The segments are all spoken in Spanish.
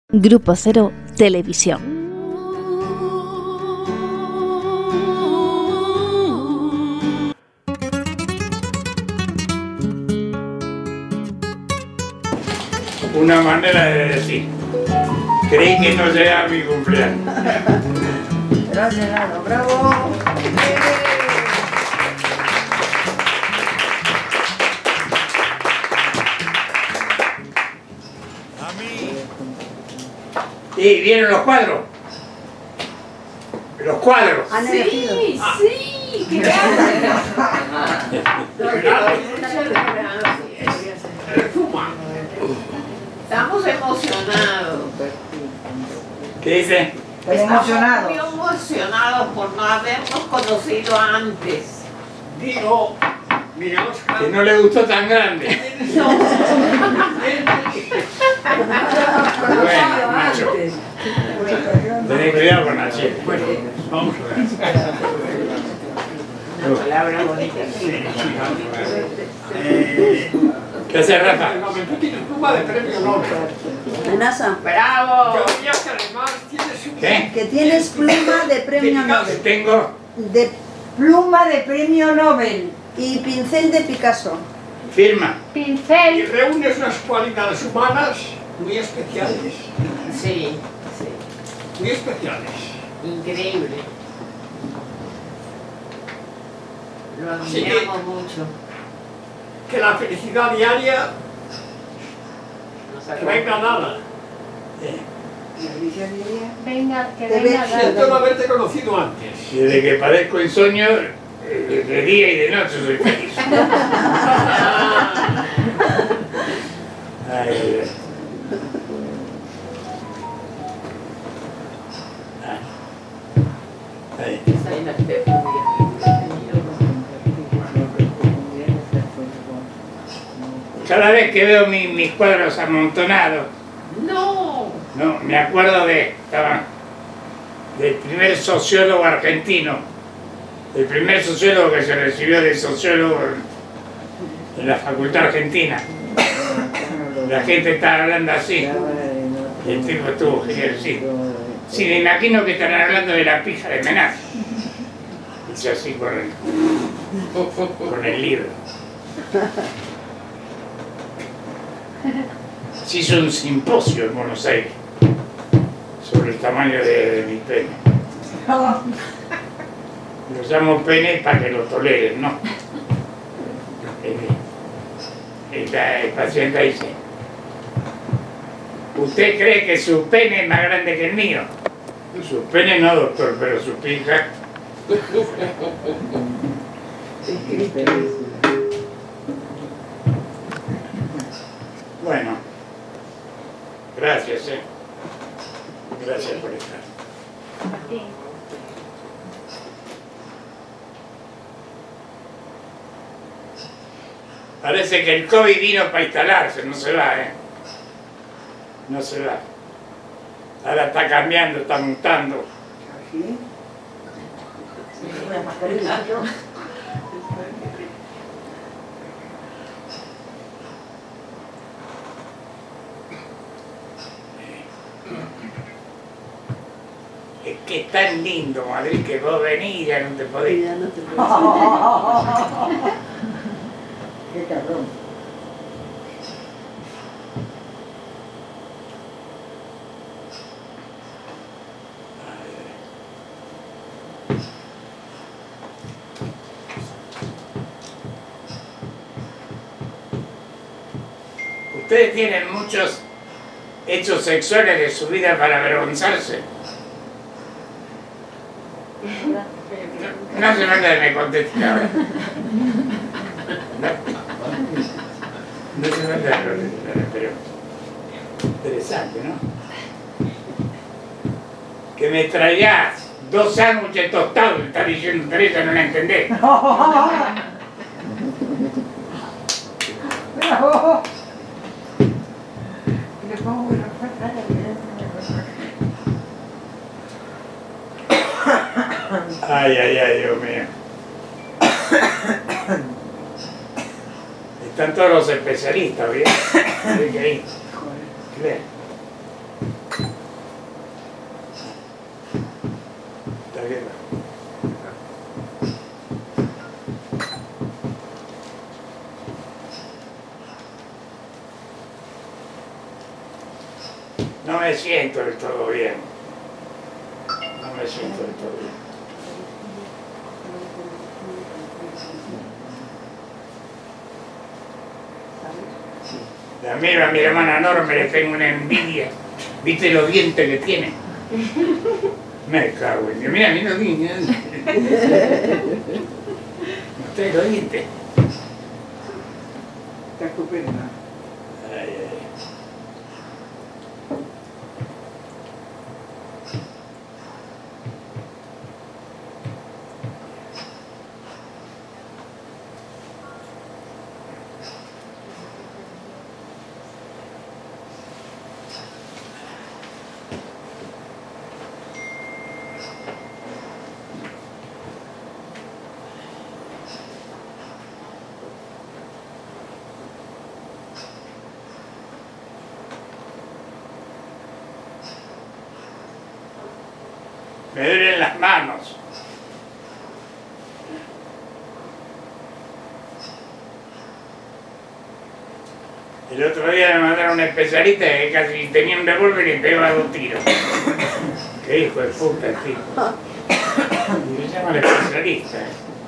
Grupo Cero Televisión. Una manera de decir, creí que no llegaba mi cumpleaños. Gracias, Lalo, bravo. ¿Y vieron los cuadros? Los cuadros. Sí, sí, qué gracias. Estamos emocionados. ¿Qué dice? Estamos muy emocionados por no habernos conocido antes. Digo, mira, Oscar. Que no le gustó tan grande. Bueno, macho. Tenés cuidado con la chica. Bueno, vamos a ver. Una palabra bonita. ¿Qué hace Rafa? Tú tienes pluma de premio Nobel. Menasa, ¡Bravo! Yo diría que además tienes un... ¿Qué? que tienes pluma de premio Nobel. Tengo De pluma de premio Nobel y pincel de Picasso. firma. Y Pincel. reúnes unas cualidades humanas muy especiales. Sí, sí. Muy especiales. Increíble. Lo Así que- admiramos mucho. Que la felicidad diaria que venga dada. Venga, que Te venga. ves- Siento no haberte conocido antes. Desde que padezco insomnio, de día y de noche soy feliz. Ay, ay, ay. Ay. Cada vez que veo mis cuadros amontonados, No. no, me acuerdo del primer sociólogo argentino, el primer sociólogo que se recibió de sociólogo en la Facultad Argentina. La gente estaba hablando así, y el tipo estuvo genial, sí. Sí, me imagino que estarán hablando de la pija de Menaje. Hizo así con el libro. Se hizo un simposio en Buenos Aires sobre el tamaño de mi pene. Lo llamo pene para que lo toleren, ¿no? El paciente dice, ¿usted cree que su pene es más grande que el mío? Su pene no, doctor, pero su pija. Bueno, gracias, Gracias por estar. Parece que el COVID vino para instalarse, no se va, No se va. Ahora está cambiando, está mutando. Es que es tan lindo Madrid que vos venís y ya no te podés. Ya no te puedo. Qué cabrón. Ustedes tienen muchos hechos sexuales de su vida para avergonzarse. No hace falta que me contesten ahora. No hace falta que me contesten ahora, pero interesante, ¿no? Que me traigas 2 sándwiches tostados, me está diciendo Teresa, no la entendés. Ay, ay, ay, Dios mío. Están todos los especialistas, ¿bien? ¿Qué? La guerra. No me siento del todo bien. No me siento del todo bien. La miro a mi hermana Norma, le tengo una envidia. ¿Viste los dientes que tiene? Me cago en Dios. Mira los dientes. ¿Ustedes los dientes? Está estupenda. Ay, ay. Me duelen las manos. El otro día me mandaron un especialista que casi tenía un revólver y pegaba 2 tiros. Qué hijo de puta el tipo. Y me llaman especialista.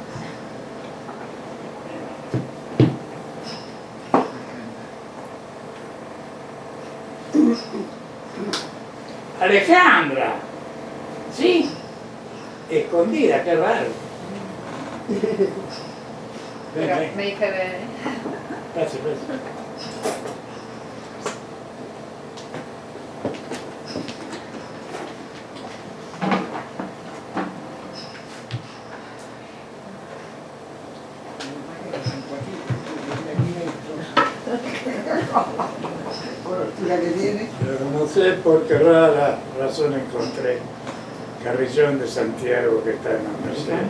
Alejandra. Sí, escondida, qué raro. Pero Ven, me dice de... pase, pase. La que tiene. Pero no sé por qué rara razón encontré Carrillón de Santiago que está en la Merced.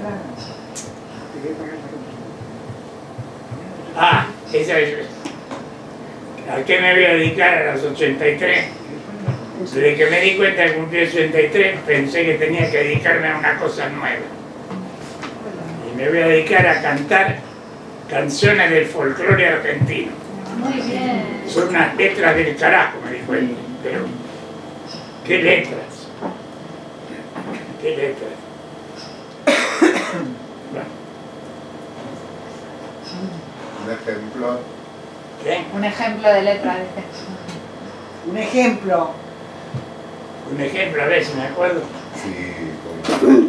Ah, esa es. ¿A qué me voy a dedicar a los 83? Desde que me di cuenta que cumplí 83, pensé que tenía que dedicarme a una cosa nueva. Y me voy a dedicar a cantar canciones del folclore argentino. Muy bien. Son unas letras del carajo, me dijo él. Pero, ¿qué letras? ¿Qué letras? Bueno, Un ejemplo. ¿qué? Un ejemplo de letra, dice. Un ejemplo. Un ejemplo, a ver si me acuerdo. Sí, como...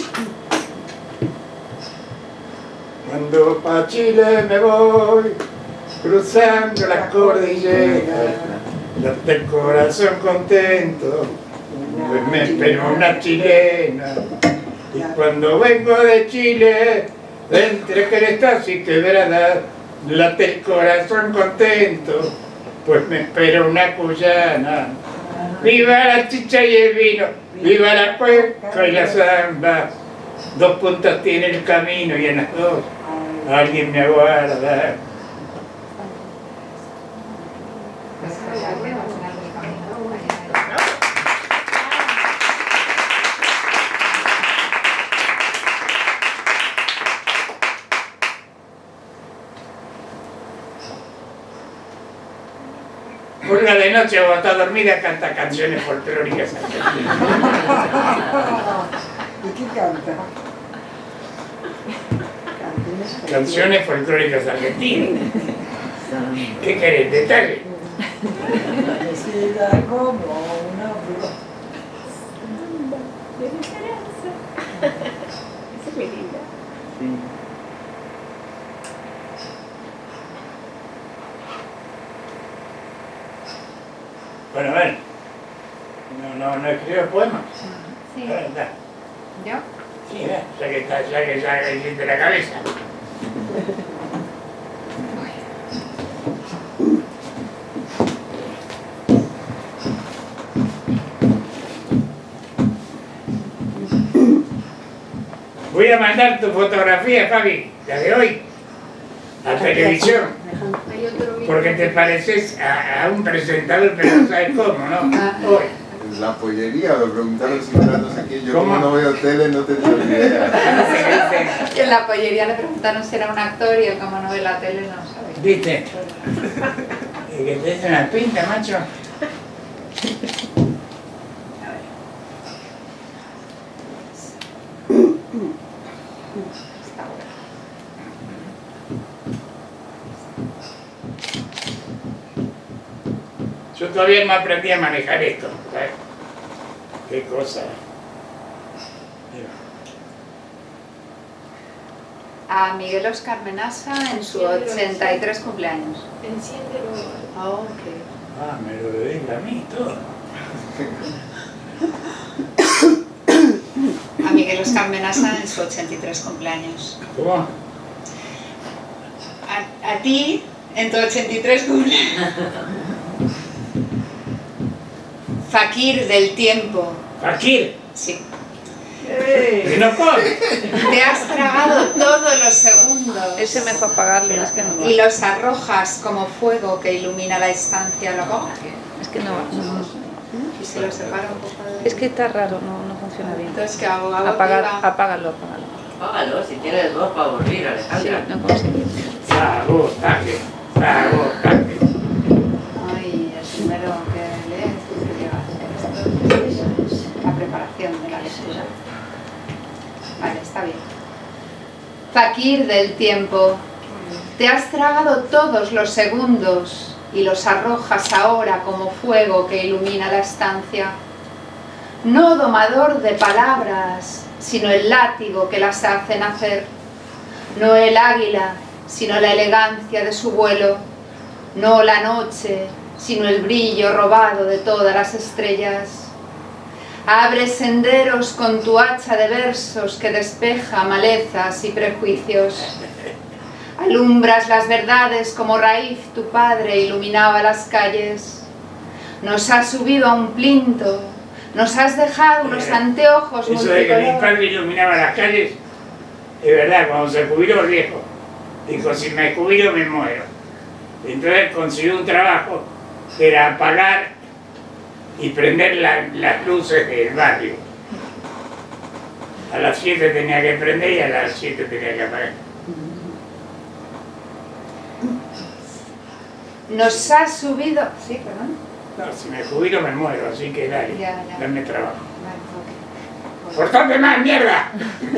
Cuando pa' Chile me voy, cruzando las cordilleras, date el corazón contento, pues me espero una chilena. Y cuando vengo de Chile, entre Querétaro y Quebrada, late el corazón contento, pues me espero una cuyana. ¡Viva la chicha y el vino! ¡Viva la cueca y la samba! 2 puntas tiene el camino y en las 2 alguien me aguarda. Olga de noche o está dormida canta canciones folclóricas argentinas. ¿Y qué canta? Canciones folclóricas argentinas. ¿Qué querés? Detalle. Vestida como una flor. Esa es muy linda. Bueno, a ver. No escribo poemas. Sí. A ver, da. ¿Yo? Sí, ya que hiciste la cabeza. Voy a mandar tu fotografía, Fabi, la de hoy, a televisión, Hay otro porque te pareces a un presentador, pero no sabes cómo, ¿no? Hoy. la pollería, me preguntaron si era no sé qué, yo ¿Cómo? como no veo tele no tenía ni idea. Que en la pollería le preguntaron si era un actor y él, como no ve la tele, no sabe. ¿Viste? Que te hacen una pinta, macho. Está bueno. Yo todavía no aprendí a manejar esto, ¿sabes? Qué cosa. A Miguel Oscar Menasa en su 83 cumpleaños. Enciéndelo. Oh, ok. Ah, me lo dedica a mí todo. A Miguel Oscar Menasa en su 83 cumpleaños. ¿Cómo? A ti en tu 83 cumpleaños. Fakir del tiempo. Fakir, Sí. que no come. Te has tragado todos los segundos. Ese mejor apagarlo, es que no va. Y los arrojas como fuego que ilumina la estancia. ¿Lo hago? Es que no va. Y se lo separa un poco de... Es que está raro, no funciona bien. Entonces, ¿qué hago? ¿Hago Apágalo, activa? apágalo. Págalo, si tienes dos para aburrir, Sí, Alejandra. no conseguí. Sabotaje, sabotaje. Ay, el primero que lees, que lleva esto, la preparación de la lectura. Vale, está bien. Fakir del tiempo, te has tragado todos los segundos y los arrojas ahora como fuego que ilumina la estancia. No domador de palabras, sino el látigo que las hace nacer. No el águila, sino la elegancia de su vuelo. No la noche, sino el brillo robado de todas las estrellas. Abres senderos con tu hacha de versos que despeja malezas y prejuicios. Alumbras las verdades como Raif, tu padre, iluminaba las calles. Nos has subido a un plinto, nos has dejado unos anteojos Eso de que mi multicolor. padre iluminaba las calles, es verdad, cuando se jubiló viejo, dijo, si me jubilo me muero. Entonces consiguió un trabajo que era apagar y prender las luces del barrio. A las 7 tenía que prender y a las 7 tenía que apagar. Nos has subido... Sí, perdón. No, si me jubilo me muero, así que dale, Ya. dame trabajo. Vale, ok. ¡Portate más, mierda!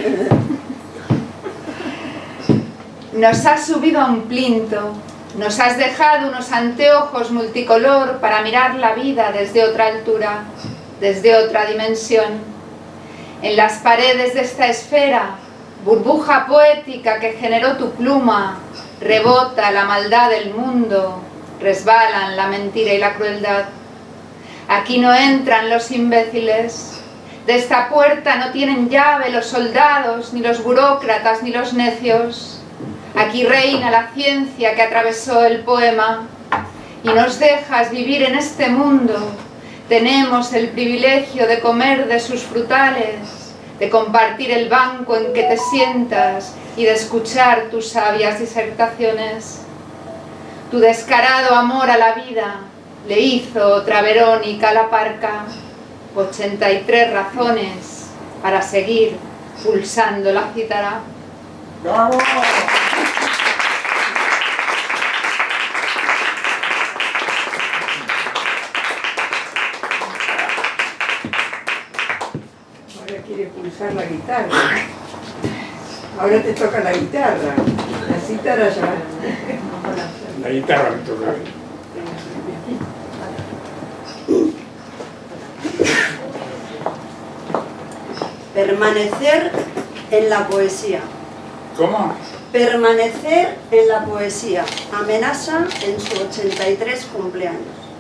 Nos has subido a un plinto, nos has dejado unos anteojos multicolor para mirar la vida desde otra altura, desde otra dimensión. En las paredes de esta esfera, burbuja poética que generó tu pluma, rebota la maldad del mundo, resbalan la mentira y la crueldad. Aquí no entran los imbéciles, de esta puerta no tienen llave los soldados, ni los burócratas, ni los necios. Aquí reina la ciencia que atravesó el poema y nos dejas vivir en este mundo. Tenemos el privilegio de comer de sus frutales, de compartir el banco en que te sientas y de escuchar tus sabias disertaciones. Tu descarado amor a la vida le hizo otra Verónica a la Parca. 83 razones para seguir pulsando la cítara. ¡Bravo! Ahora quiere pulsar la guitarra. Ahora te toca la guitarra. La cítara ya. La guitarra me toca a mí. Permanecer en la poesía. ¿Cómo? Permanecer en la poesía. Amenasa en su 83 cumpleaños.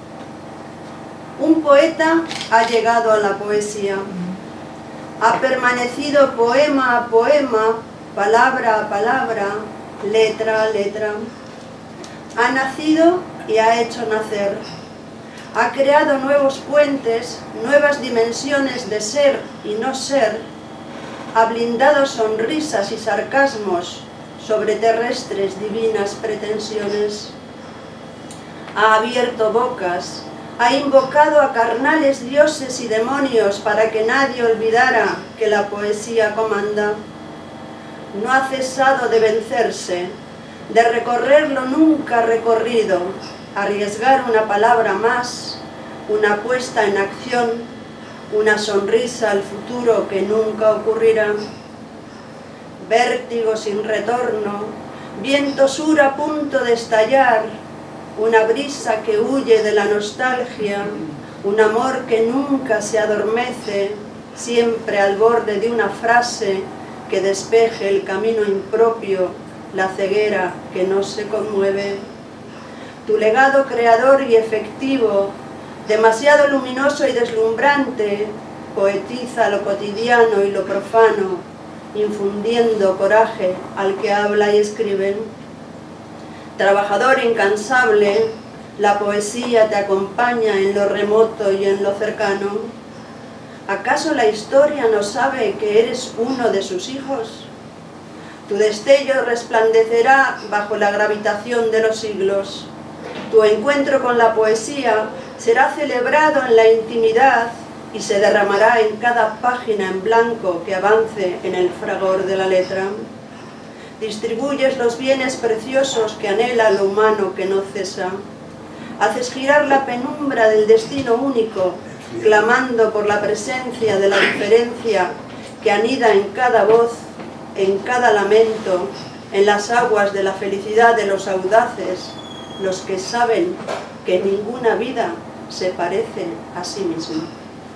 Un poeta ha llegado a la poesía. Ha permanecido poema a poema, palabra a palabra, letra a letra. Ha nacido y ha hecho nacer. Ha creado nuevos puentes, nuevas dimensiones de ser y no ser. Ha blindado sonrisas y sarcasmos sobre terrestres divinas pretensiones. Ha abierto bocas, ha invocado a carnales dioses y demonios para que nadie olvidara que la poesía comanda. No ha cesado de vencerse, de recorrer lo nunca recorrido, arriesgar una palabra más, una puesta en acción, una sonrisa al futuro que nunca ocurrirá. Vértigo sin retorno, viento sur a punto de estallar, una brisa que huye de la nostalgia, un amor que nunca se adormece, siempre al borde de una frase que despeje el camino impropio, la ceguera que no se conmueve. Tu legado creador y efectivo, demasiado luminoso y deslumbrante, poetiza lo cotidiano y lo profano, infundiendo coraje al que habla y escribe. Trabajador incansable, la poesía te acompaña en lo remoto y en lo cercano. ¿Acaso la historia no sabe que eres uno de sus hijos? Tu destello resplandecerá bajo la gravitación de los siglos. Tu encuentro con la poesía será celebrado en la intimidad y se derramará en cada página en blanco que avance en el fragor de la letra. Distribuyes los bienes preciosos que anhela lo humano que no cesa. Haces girar la penumbra del destino único, clamando por la presencia de la diferencia que anida en cada voz, en cada lamento, en las aguas de la felicidad de los audaces, los que saben que ninguna vida se parece a sí misma.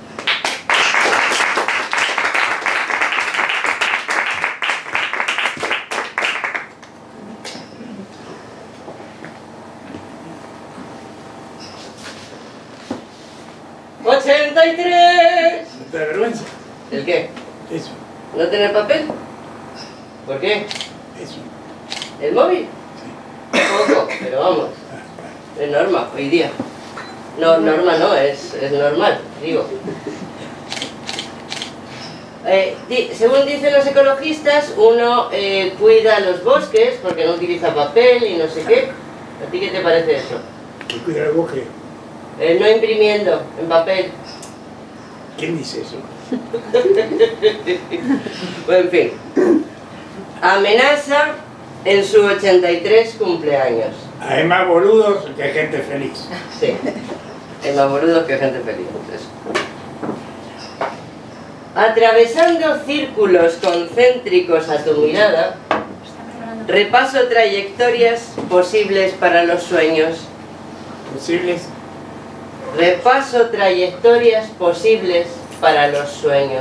¡83! ¿No te da vergüenza? ¿El qué? Eso, ¿No tener papel? ¿Por qué? eso. ¿El móvil? Poco, pero vamos. Es norma, hoy día. No, norma no, es normal, digo. Según dicen los ecologistas, uno cuida los bosques porque no utiliza papel y no sé qué. ¿A ti qué te parece eso? ¿Y cuida el bosque? No imprimiendo en papel. ¿Quién dice eso? Bueno, en fin. Amenaza en su 83 cumpleaños. Hay más boludos que gente feliz. Sí. Hay más boludos que gente feliz. Eso. Atravesando círculos concéntricos a tu mirada, repaso trayectorias posibles para los sueños. ¿Posibles? Repaso trayectorias posibles para los sueños.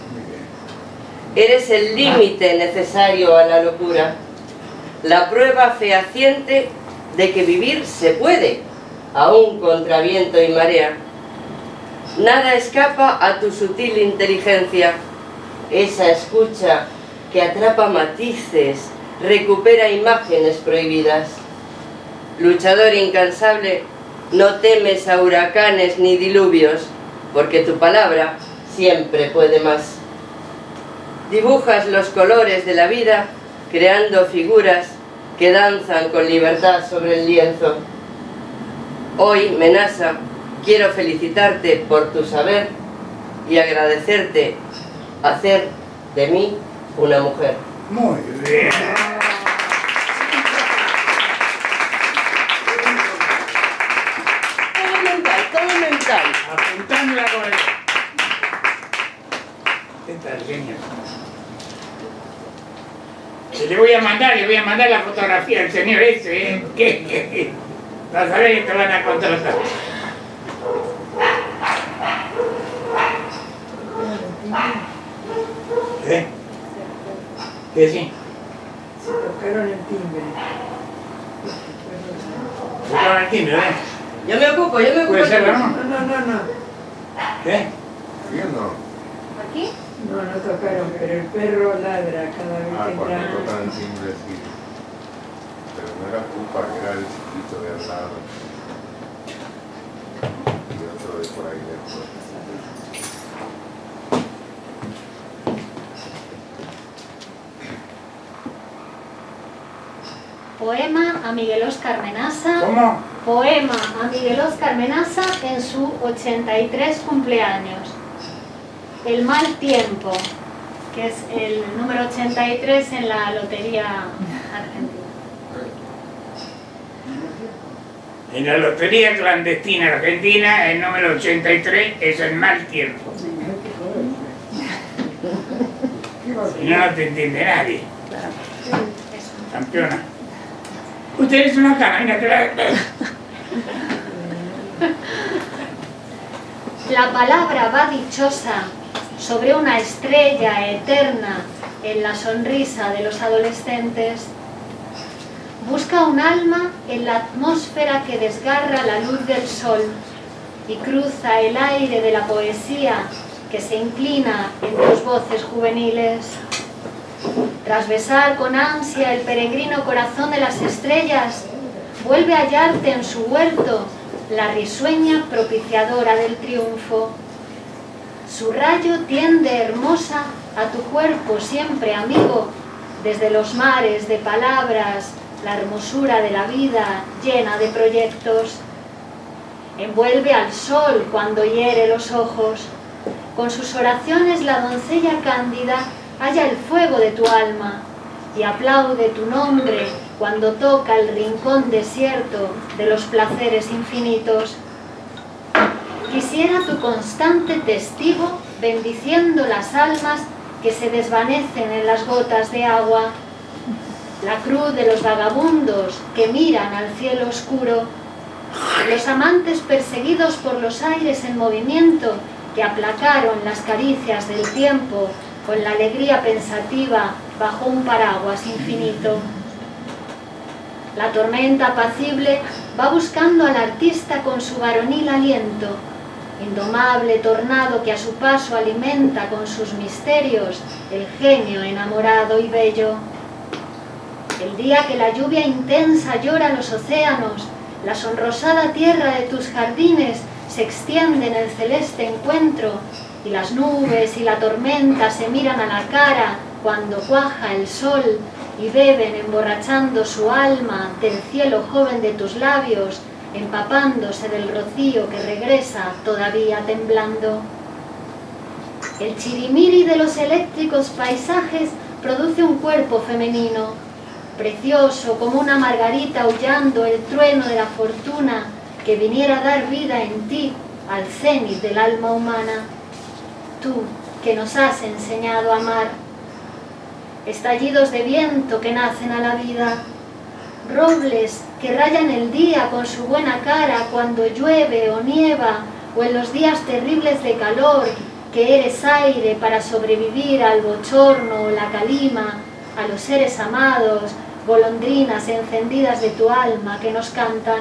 Eres el límite necesario a la locura, la prueba fehaciente de que vivir se puede, aún contra viento y marea. Nada escapa a tu sutil inteligencia, esa escucha que atrapa matices, recupera imágenes prohibidas. Luchador incansable, no temes a huracanes ni diluvios, porque tu palabra siempre puede más. Dibujas los colores de la vida, creando figuras que danzan con libertad sobre el lienzo. Hoy, Menasa, quiero felicitarte por tu saber y agradecerte hacer de mí una mujer. Muy bien. Todo mental. Apuntando la cabeza. Esta es genial. Le voy a mandar la fotografía al señor ese, ¿eh? ¿Qué? Vas a ver que te van a contratar. ¿Qué? ¿Qué sí? Se tocaron el timbre. Tocaron el timbre, ¿eh? Yo me ocupo. ¿Puede ser, no? No. ¿Qué? ¿Viendo? ¿Aquí? No tocaron, pero el perro ladra cada vez que Cuando entra. tocan el timbre, sí. Pero no era culpa, era el chiquito de al lado. Y otro de por ahí lejos. Poema a Miguel Óscar Menasa. ¿Cómo? Poema a Miguel Óscar Menaza en su 83 cumpleaños. El mal tiempo, que es el número 83 en la Lotería Argentina. En la Lotería Clandestina Argentina, el número 83 es el mal tiempo. Si no, no te entiende nadie. Campeona. Usted es una cara, mira que La palabra va dichosa sobre una estrella eterna en la sonrisa de los adolescentes. Busca un alma en la atmósfera que desgarra la luz del sol y cruza el aire de la poesía que se inclina en tus voces juveniles. Tras besar con ansia el peregrino corazón de las estrellas, vuelve a hallarte en su huerto la risueña propiciadora del triunfo. Su rayo tiende hermosa a tu cuerpo siempre amigo, desde los mares de palabras, la hermosura de la vida llena de proyectos. Envuelve al sol cuando hiere los ojos. Con sus oraciones la doncella cándida halla el fuego de tu alma y aplaude tu nombre cuando toca el rincón desierto de los placeres infinitos. Quisiera tu constante testigo bendiciendo las almas que se desvanecen en las gotas de agua, la cruz de los vagabundos que miran al cielo oscuro, los amantes perseguidos por los aires en movimiento que aplacaron las caricias del tiempo con la alegría pensativa bajo un paraguas infinito. La tormenta apacible va buscando al artista con su varonil aliento, indomable tornado que a su paso alimenta con sus misterios el genio enamorado y bello. El día que la lluvia intensa llora los océanos, la sonrosada tierra de tus jardines se extiende en el celeste encuentro y las nubes y la tormenta se miran a la cara cuando cuaja el sol y beben emborrachando su alma del cielo joven de tus labios, empapándose del rocío que regresa todavía temblando. El chirimiri de los eléctricos paisajes produce un cuerpo femenino, precioso como una margarita aullando el trueno de la fortuna que viniera a dar vida en ti al cénit del alma humana. Tú que nos has enseñado a amar. Estallidos de viento que nacen a la vida, robles que rayan el día con su buena cara cuando llueve o nieva, o en los días terribles de calor que eres aire para sobrevivir al bochorno o la calima, a los seres amados, golondrinas encendidas de tu alma que nos cantan.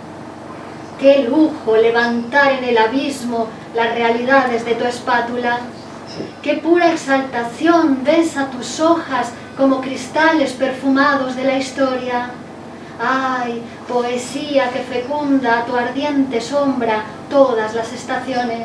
¡Qué lujo levantar en el abismo las realidades de tu espátula! ¡Qué pura exaltación besa tus hojas como cristales perfumados de la historia! ¡Ay, poesía que fecunda a tu ardiente sombra todas las estaciones!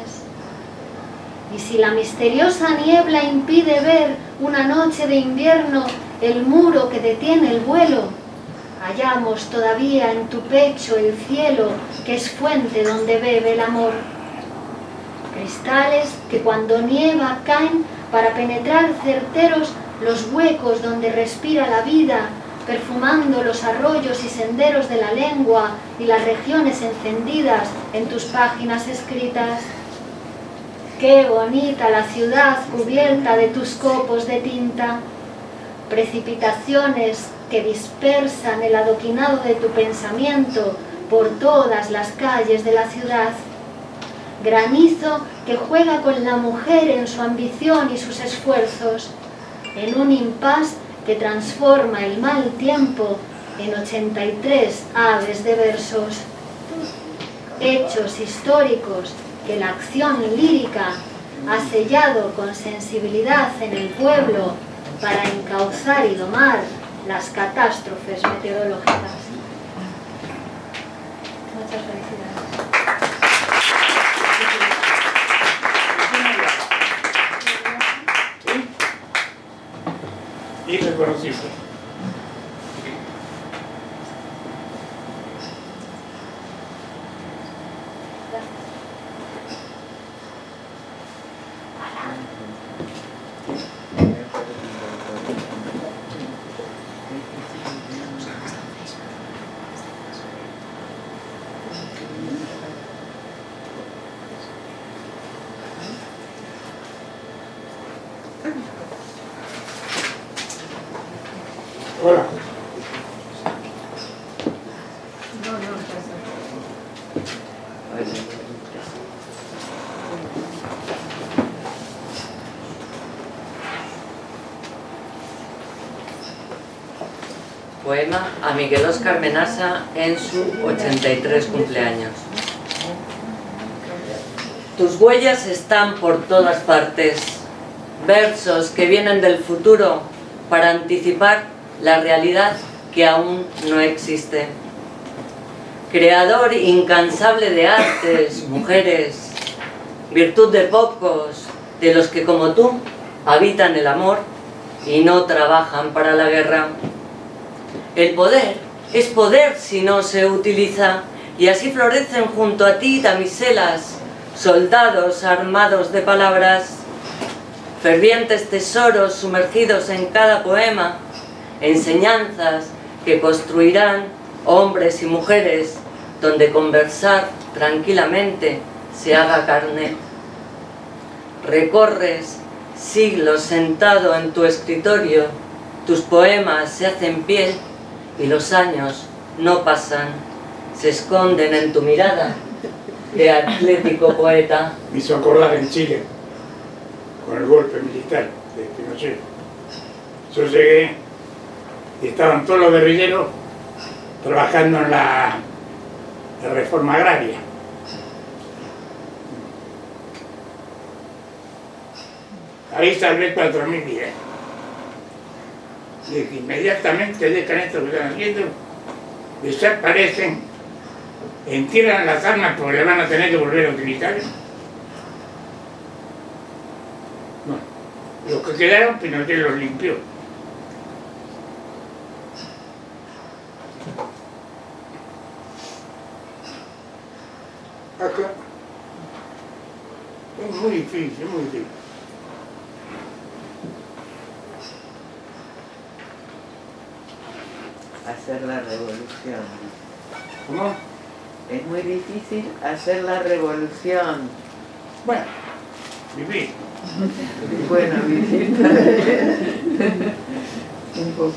Y si la misteriosa niebla impide ver una noche de invierno el muro que detiene el vuelo, hallamos todavía en tu pecho el cielo que es fuente donde bebe el amor. Cristales que cuando nieva caen para penetrar certeros los huecos donde respira la vida, perfumando los arroyos y senderos de la lengua y las regiones encendidas en tus páginas escritas. ¡Qué bonita la ciudad cubierta de tus copos de tinta! Precipitaciones que dispersan el adoquinado de tu pensamiento por todas las calles de la ciudad. Granizo que juega con la mujer en su ambición y sus esfuerzos, en un impas que transforma el mal tiempo en 83 aves de versos. Hechos históricos que la acción lírica ha sellado con sensibilidad en el pueblo para encauzar y domar las catástrofes meteorológicas. Muchas felicidades. Irreconocible. Hola. Poema a Miguel Óscar Menasa en su 83 cumpleaños. Tus huellas están por todas partes, versos que vienen del futuro para anticipar la realidad que aún no existe. Creador incansable de artes, mujeres, virtud de pocos, de los que como tú habitan el amor y no trabajan para la guerra. El poder es poder si no se utiliza, y así florecen junto a ti damiselas, soldados armados de palabras, fervientes tesoros sumergidos en cada poema, enseñanzas que construirán hombres y mujeres donde conversar tranquilamente se haga carne. Recorres siglos sentado en tu escritorio, tus poemas se hacen piel y los años no pasan, se esconden en tu mirada de atlético poeta. Me hizo acordar en Chile, con el golpe militar de Pinochet. Yo llegué y estaban todos los guerrilleros trabajando en la reforma agraria. Ahí salvé 4.000 vidas. Y inmediatamente dejan esto que están haciendo, desaparecen, entierran las armas porque le van a tener que volver a utilizar. No, los que quedaron, Pinochet los limpió. Acá es muy difícil, muy difícil. Hacer la revolución. ¿Cómo? Es muy difícil hacer la revolución. Bueno, vivir. Bueno, vivir un poco.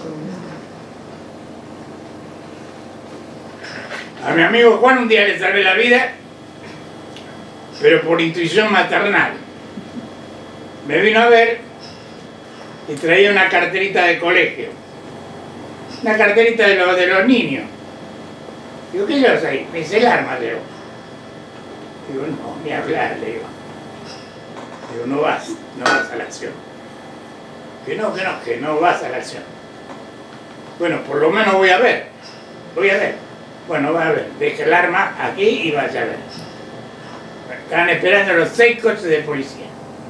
A mi amigo Juan un día le salvé la vida, pero por intuición maternal. Me vino a ver y traía una carterita de colegio. Una carterita de los niños. Digo, ¿qué llevas ahí? Me dice el arma, le digo. Digo, no, ni hablar, le digo. Digo, no vas a la acción. Que no vas a la acción. Bueno, por lo menos voy a ver. Bueno, va a ver, deje el arma aquí y vaya a ver. Estaban esperando los 6 coches de policía.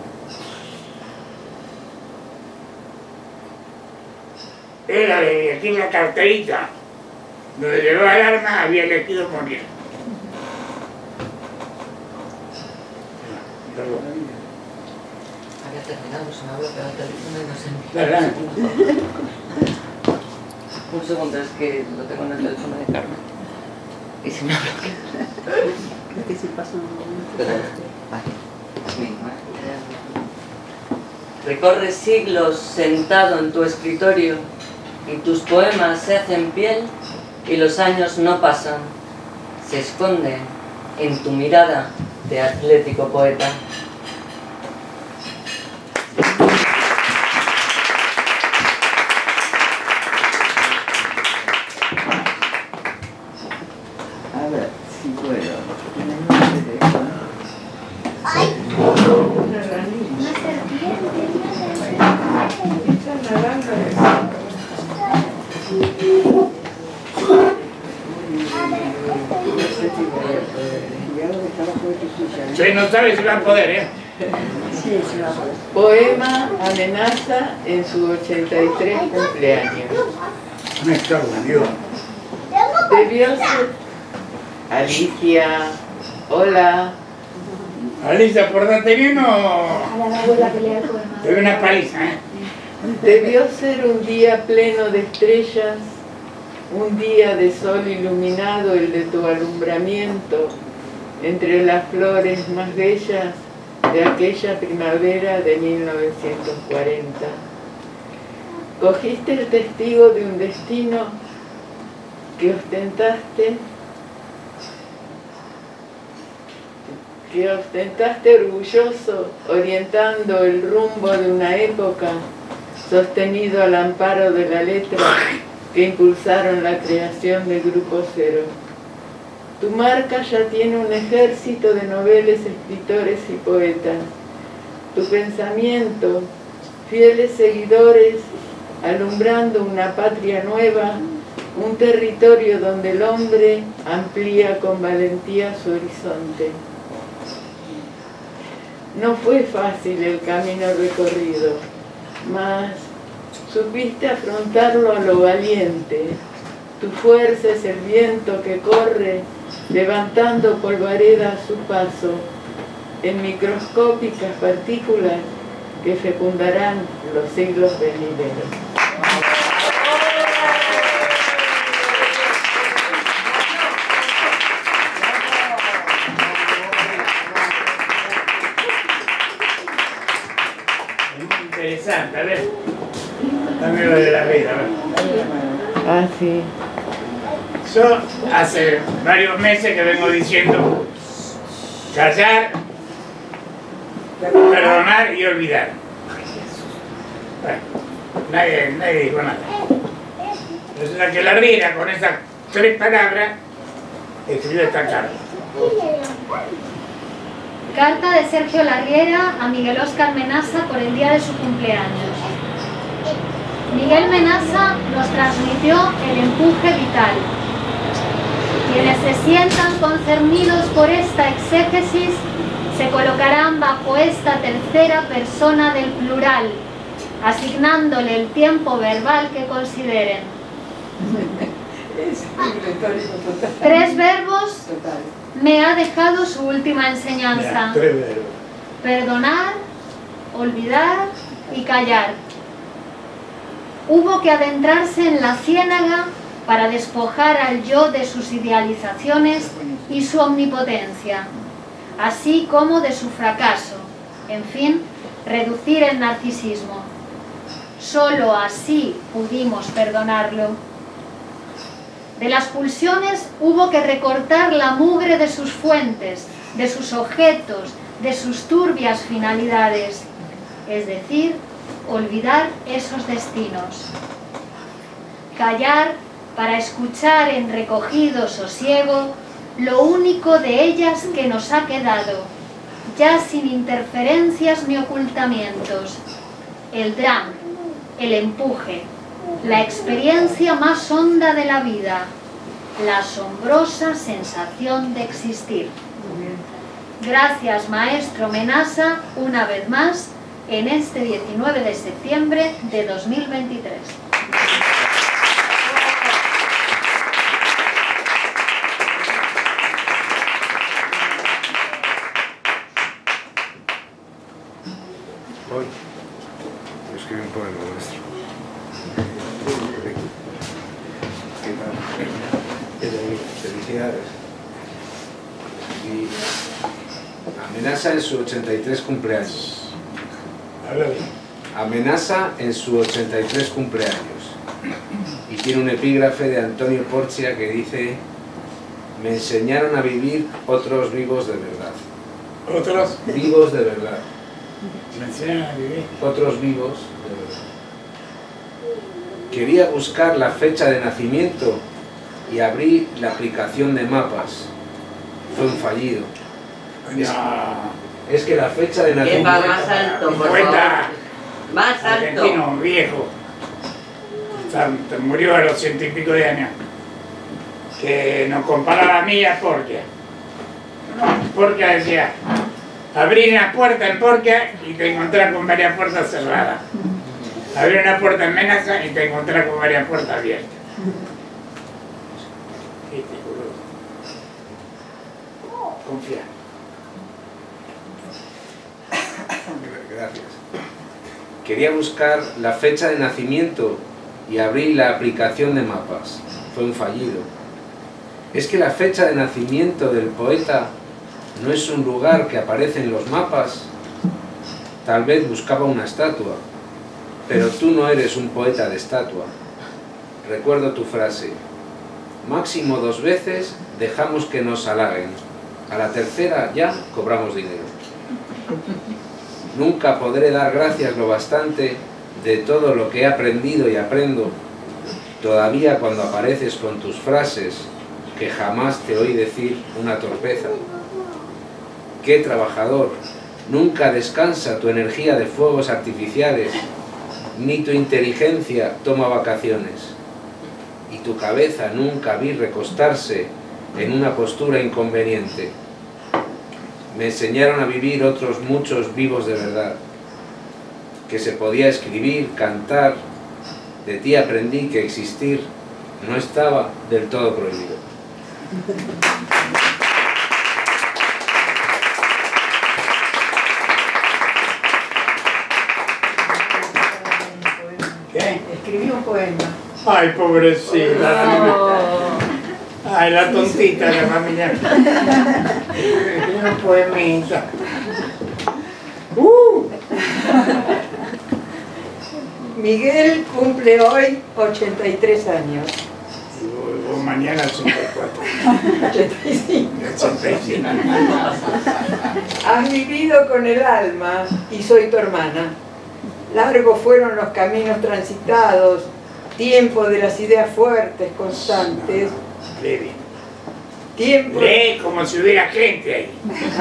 Era de aquí una carterita donde llevaba el arma, había elegido morir. Había terminado, se me había pegado el teléfono y no sé. Un segundo, es que lo tengo en el teléfono de Carmen. Y se me ha bloqueado. Es que si pasa un momento. Recorres siglos sentado en tu escritorio y tus poemas se hacen piel y los años no pasan, se esconden en tu mirada de atlético poeta. A ver si puedo. Una ranita. Está nadando. Usted no sabe si va a poder, ¿eh? Sí, sí va a poder. Poema Amenaza en su 83 cumpleaños. Me cago en Dios. Debió ser Alicia. Hola. Alicia, ¿portate bien o A la abuela que lea el poema. te doy una paliza, eh? Debió ser un día pleno de estrellas, un día de sol iluminado, el de tu alumbramiento, entre las flores más bellas de aquella primavera de 1940. Cogiste el testigo de un destino que ostentaste orgulloso, orientando el rumbo de una época, sostenido al amparo de la letra que impulsaron la creación del Grupo Cero. Tu marca ya tiene un ejército de noveles, escritores y poetas. Tu pensamiento, fieles seguidores, alumbrando una patria nueva, un territorio donde el hombre amplía con valentía su horizonte. No fue fácil el camino recorrido, mas supiste afrontarlo a lo valiente. Tu fuerza es el viento que corre, levantando polvareda a su paso, en microscópicas partículas que fecundarán los siglos venideros. Interesante, a ver. Dame lo de la vida, a ver. Ah, sí. Yo hace varios meses que vengo diciendo callar, perdonar y olvidar. Bueno, nadie dijo nada. Resulta que la Riera con esas 3 palabras escribió esta carta. Carta de Sergio Larriera a Miguel Óscar Menaza por el día de su cumpleaños. Miguel Menaza nos transmitió el empuje vital. Quienes se sientan concernidos por esta exégesis se colocarán bajo esta tercera persona del plural, asignándole el tiempo verbal que consideren. 3 verbos me ha dejado su última enseñanza: perdonar, olvidar y callar. Hubo que adentrarse en la ciénaga para despojar al yo de sus idealizaciones y su omnipotencia, así como de su fracaso, en fin, reducir el narcisismo. Solo así pudimos perdonarlo. De las pulsiones hubo que recortar la mugre de sus fuentes, de sus objetos, de sus turbias finalidades, es decir, olvidar esos destinos. Callar para escuchar en recogido sosiego lo único de ellas que nos ha quedado, ya sin interferencias ni ocultamientos: el drama, el empuje, la experiencia más honda de la vida, la asombrosa sensación de existir. Gracias, maestro Menaza, una vez más, en este 19 de septiembre de 2023. Hoy escribí un poema nuestro. Felicidades. Y Amenaza en su 83 cumpleaños. Amenaza en su 83 cumpleaños. Y tiene un epígrafe de Antonio Porcia que dice: me enseñaron a vivir otros vivos de verdad. ¿Otros? Vivos de verdad. Me enseñaron a vivir. Otros vivos de verdad. Quería buscar la fecha de nacimiento y abrí la aplicación de mapas. Fue un fallido. Es que la fecha de nacimiento... Epa, más alto, por favor. Más alto. Argentino viejo. Murió a los 100 y pico de años. Que nos comparaba a mí y a Porcia. Porcia decía: abrí una puerta en Porcia y te encontrás con varias puertas cerradas. Abrí una puerta en Menaza y te encontrás con varias puertas abiertas. Confía. Gracias. Quería buscar la fecha de nacimiento y abrí la aplicación de mapas. Fue un fallido. Es que la fecha de nacimiento del poeta no es un lugar que aparece en los mapas. Tal vez buscaba una estatua, pero tú no eres un poeta de estatua. Recuerdo tu frase: máximo 2 veces dejamos que nos halaguen, a la tercera ya cobramos dinero. Nunca podré dar gracias lo bastante de todo lo que he aprendido y aprendo, todavía cuando apareces con tus frases que jamás te oí decir una torpeza. Qué trabajador, nunca descansa tu energía de fuegos artificiales, ni tu inteligencia toma vacaciones, y tu cabeza nunca vi recostarse en una postura inconveniente. Me enseñaron a vivir otros muchos vivos de verdad, que se podía escribir, cantar. De ti aprendí que existir no estaba del todo prohibido. ¿Qué? Escribí un poema. Ay, pobrecita. Oh. Ay, la tontita de la familia. Un poemita. Miguel cumple hoy 83 años. O mañana 84. 85. 85. Has vivido con el alma y soy tu hermana. Largos fueron los caminos transitados, tiempo de las ideas fuertes, constantes. Lee bien. Tiempo... Lee como si hubiera gente ahí.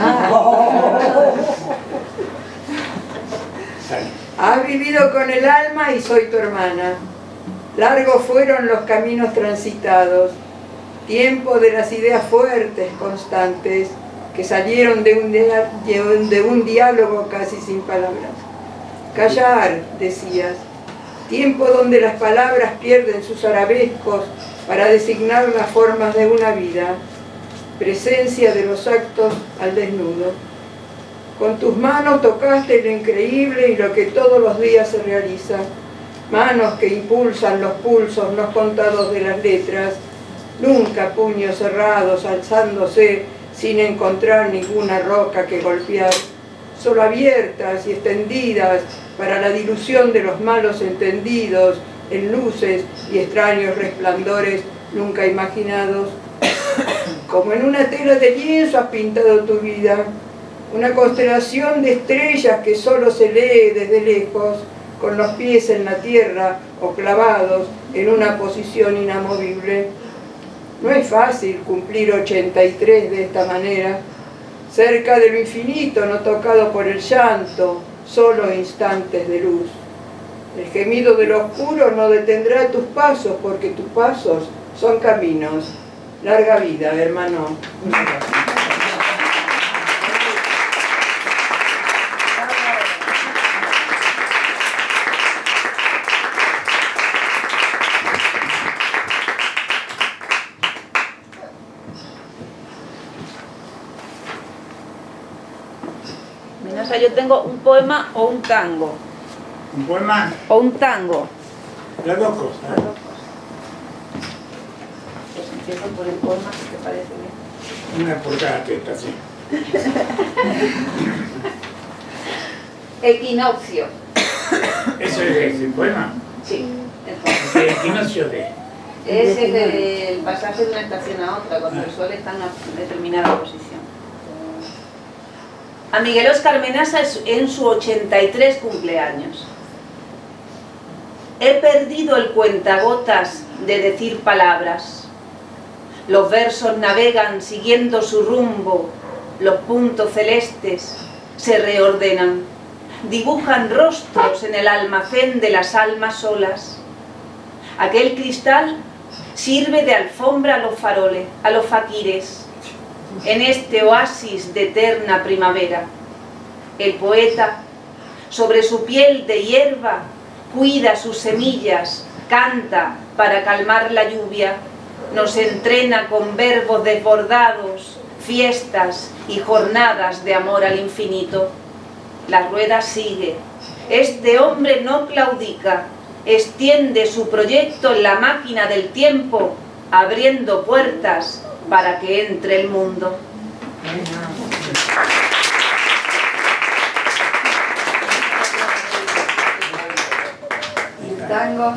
Has vivido con el alma y soy tu hermana. Largos fueron los caminos transitados, tiempo de las ideas fuertes, constantes, que salieron de un diálogo casi sin palabras. Callar, decías, tiempo donde las palabras pierden sus arabescos para designar las formas de una vida, presencia de los actos al desnudo. Con tus manos tocaste lo increíble y lo que todos los días se realiza, manos que impulsan los pulsos no contados de las letras, nunca puños cerrados alzándose sin encontrar ninguna roca que golpear, solo abiertas y extendidas para la dilución de los malos entendidos en luces y extraños resplandores nunca imaginados. Como en una tela de lienzo has pintado tu vida, una constelación de estrellas que solo se lee desde lejos, con los pies en la tierra o clavados en una posición inamovible. No es fácil cumplir 83 de esta manera, cerca de lo infinito, no tocado por el llanto, solo instantes de luz. El gemido del oscuro no detendrá tus pasos, porque tus pasos son caminos. Larga vida, hermano. Menasa, yo tengo un poema o un tango. ¿Un poema? O un tango. Las dos cosas. Las dos cosas. Pues empiezo por el poema, si te parece bien. Una por cada teta, sí. Equinoccio. ¿Eso es el poema? Sí. ¿El equinoccio de? Es el pasaje de una estación a otra, cuando el sol está en una determinada posición. A Miguel Óscar Menasa en su 83 cumpleaños. He perdido el cuentagotas de decir palabras. Los versos navegan siguiendo su rumbo, los puntos celestes se reordenan, dibujan rostros en el almacén de las almas solas. Aquel cristal sirve de alfombra a los faroles, a los faquires, en este oasis de eterna primavera. El poeta, sobre su piel de hierba, cuida sus semillas, canta para calmar la lluvia, nos entrena con verbos desbordados, fiestas y jornadas de amor al infinito. la rueda sigue. Este hombre no claudica, extiende su proyecto en la máquina del tiempo, abriendo puertas para que entre el mundo. El tango.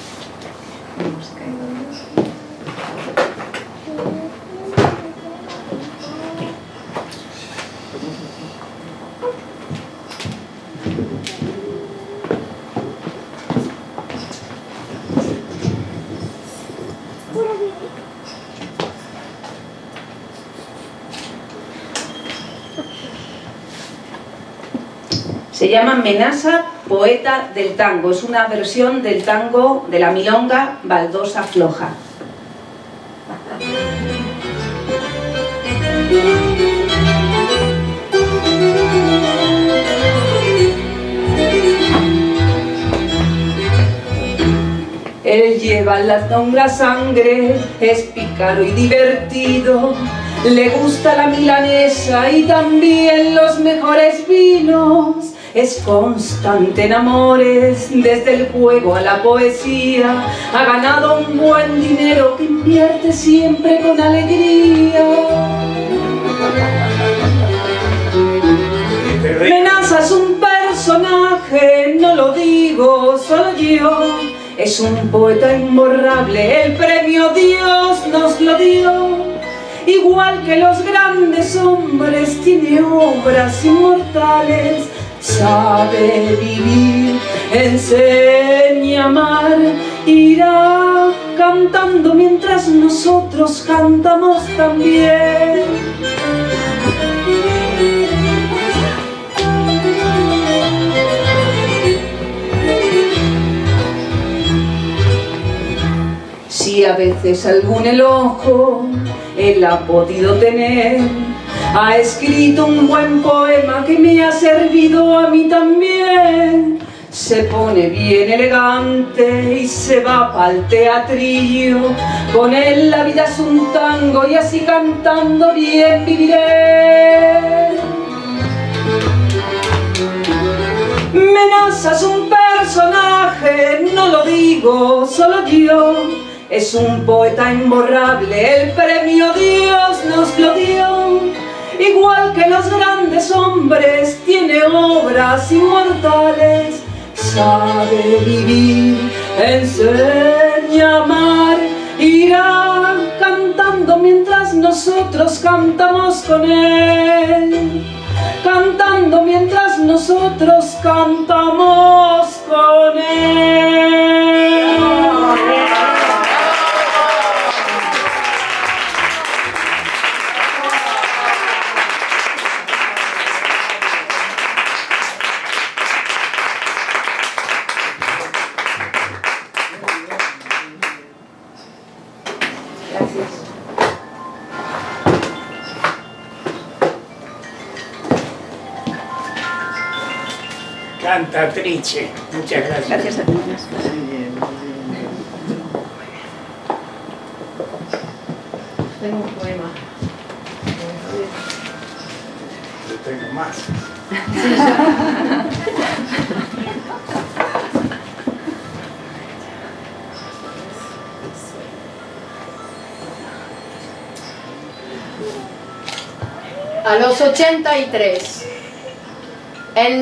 Se llama Menasa, poeta del tango. Es una versión del tango de la milonga Baldosa Floja. Él lleva la sangre, es pícaro y divertido. Le gusta la milanesa y también los mejores vinos. Es constante en amores, desde el juego a la poesía. Ha ganado un buen dinero que invierte siempre con alegría. Menasa es un personaje, no lo digo solo yo. Es un poeta imborrable, el premio Dios nos lo dio. Igual que los grandes hombres, tiene obras inmortales. Sabe vivir, enseña a amar, irá cantando mientras nosotros cantamos también. Si a veces algún elogio él ha podido tener, ha escrito un buen poema que me ha servido a mí también. Se pone bien elegante y se va pa'l teatrillo. Con él la vida es un tango y así cantando bien viviré. Menasa es un personaje, no lo digo solo yo. Es un poeta imborrable, el premio Dios nos lo dio. Igual que los grandes hombres, tiene obras inmortales. Sabe vivir, enseña a amar, irá cantando mientras nosotros cantamos con él. Cantando mientras nosotros cantamos con él. Cantatrice. Muchas gracias. Gracias a ti. Tengo un poema. Yo tengo más. A los 83, en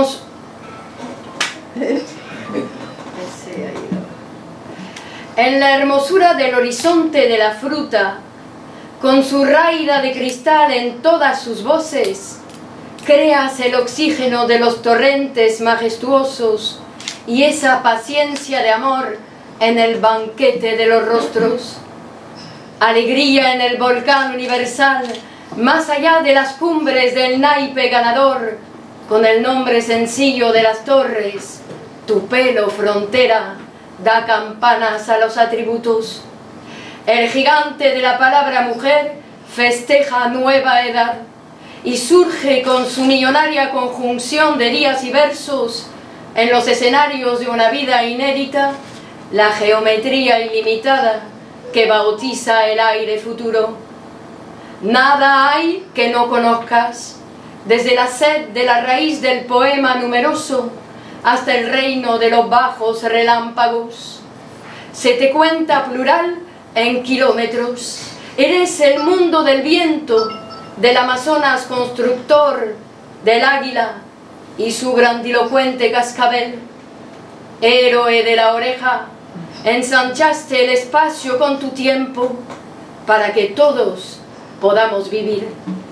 la hermosura del horizonte de la fruta, con su raída de cristal en todas sus voces, creas el oxígeno de los torrentes majestuosos y esa paciencia de amor en el banquete de los rostros. Alegría en el volcán universal, más allá de las cumbres del naipe ganador, con el nombre sencillo de las torres, tu pelo frontera da campanas a los atributos. El gigante de la palabra mujer festeja nueva edad y surge con su millonaria conjunción de días y versos en los escenarios de una vida inédita, la geometría ilimitada que bautiza el aire futuro. Nada hay que no conozcas, desde la sed de la raíz del poema numeroso hasta el reino de los bajos relámpagos. Se te cuenta plural en kilómetros. Eres el mundo del viento, del Amazonas constructor, del águila y su grandilocuente cascabel. Héroe de la oreja, ensanchaste el espacio con tu tiempo para que todos podamos vivir.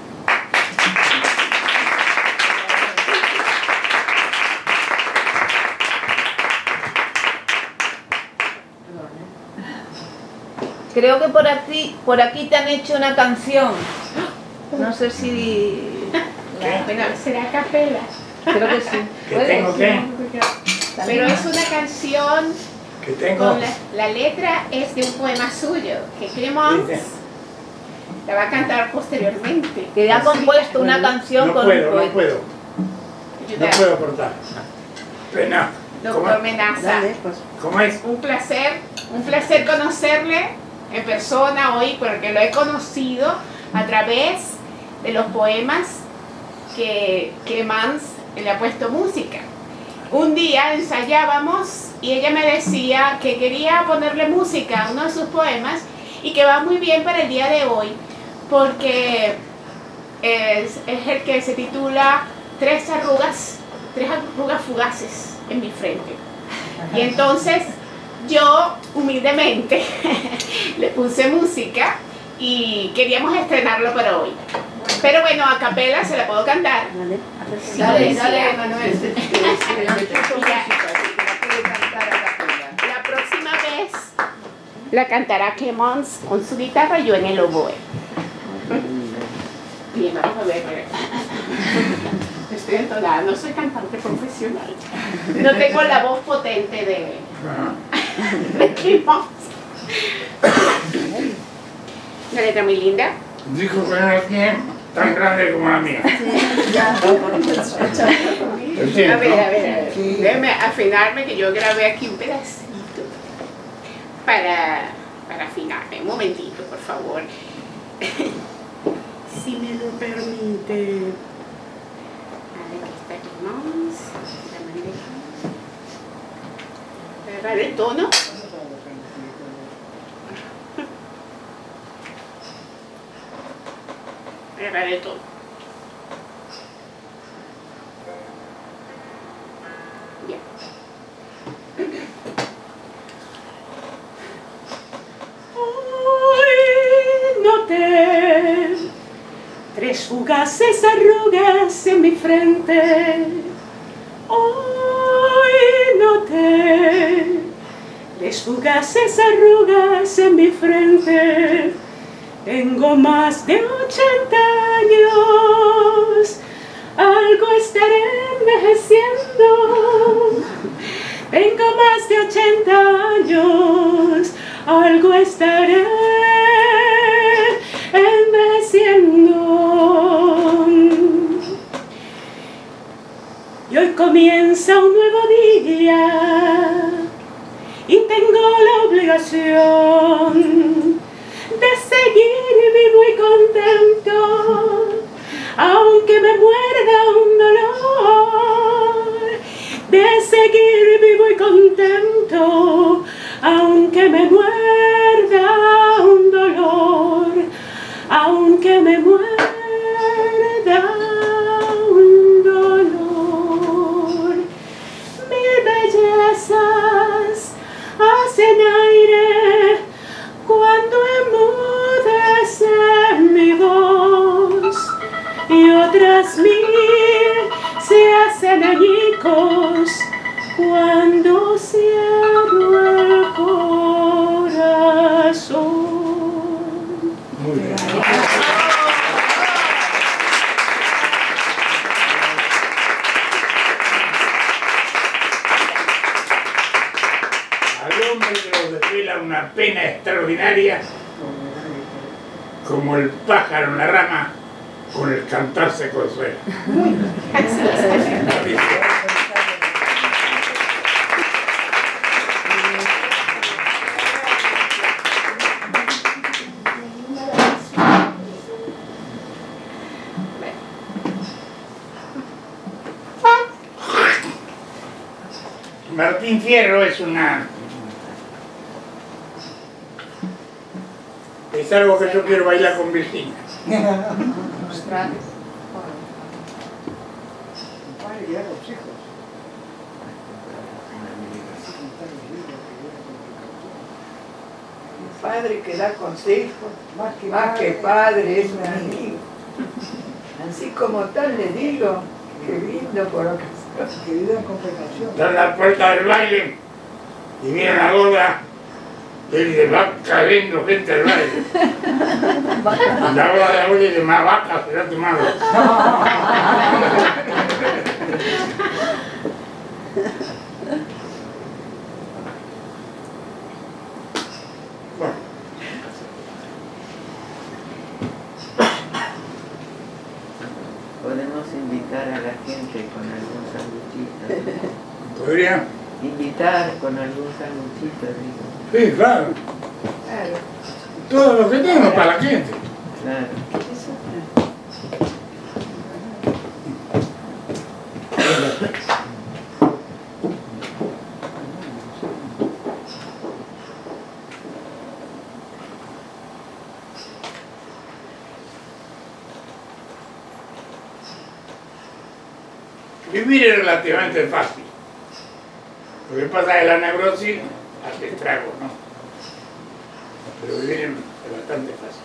Creo que por aquí te han hecho una canción. No sé si... ¿Será a capela? Creo que sí. ¿Que tengo qué? Pero es una canción ¿Que tengo? con la letra es de un poema suyo, que Clemens la va a cantar posteriormente. Que ha compuesto una canción no con puedo, un poeta. No puedo. No puedo aportar. Pena. Doctor Menaza, ¿Cómo es? un placer conocerle en persona hoy, porque lo he conocido a través de los poemas que Clemens le ha puesto música. Un día ensayábamos y ella me decía que quería ponerle música a uno de sus poemas y que va muy bien para el día de hoy, porque es el que se titula Tres arrugas fugaces en mi frente. Y entonces yo humildemente le puse música y queríamos estrenarlo para hoy. Pero bueno, a capela se la puedo cantar. Dale, Manuel. La próxima vez la cantará Clemens con su guitarra y yo en el oboe. Bien, vamos a ver. Estoy entonada, no soy cantante profesional. No tengo la voz potente de Clemens. Una letra muy linda. Dijo que no tiene tan grande como la mía. A ver. Déjame afinarme, que yo grabé aquí un pedacito para afinarme. Un momentito, por favor. Si me lo permite. A ver, aquí está Clemens. La bandeja. Agarrar el tono. Agarrar el tono. Bien. Hoy noté tres fugaces arrugas en mi frente. Hoy noté tres fugaces arrugas en mi frente. Tengo más de 80 años, algo estaré envejeciendo. Tengo más de 80 años, algo estaré envejeciendo. Y hoy comienza un nuevo día y tengo la obligación de seguir vivo y contento, aunque me muerda un dolor. De seguir vivo y contento, aunque me muerda un dolor, aunque me muerda un dolor. Mil bellezas hacen aire cuando enmudece mi voz, y otras mil se hacen añicos cuando cierro el corazón. Muy bien. Al hombre que lo desvela una pena extraordinaria, como el pájaro en la rama, con el cantar se consuela. Martín Fierro es una... Es algo que yo quiero bailar con Virginia. Ostras. Padre que da consejos, más que padre es un amigo. Así como tal le digo, que lindo por ocasión. Que vivan con precaución. Está en la puerta del baile y viene la boda y dice, va cayendo gente al baile. La boda de la boda dice, más vaca, será tu madre. Bueno. Podemos invitar a la gente con algún sanguchito. ¿Podría? Invitar con algún sanguchito, digo. Sí, claro. Claro. Todo lo que tenemos para la gente. Claro. Vivir es relativamente fácil. Lo que pasa es que la neurosis hace estragos, ¿no? Pero vivir es bastante fácil.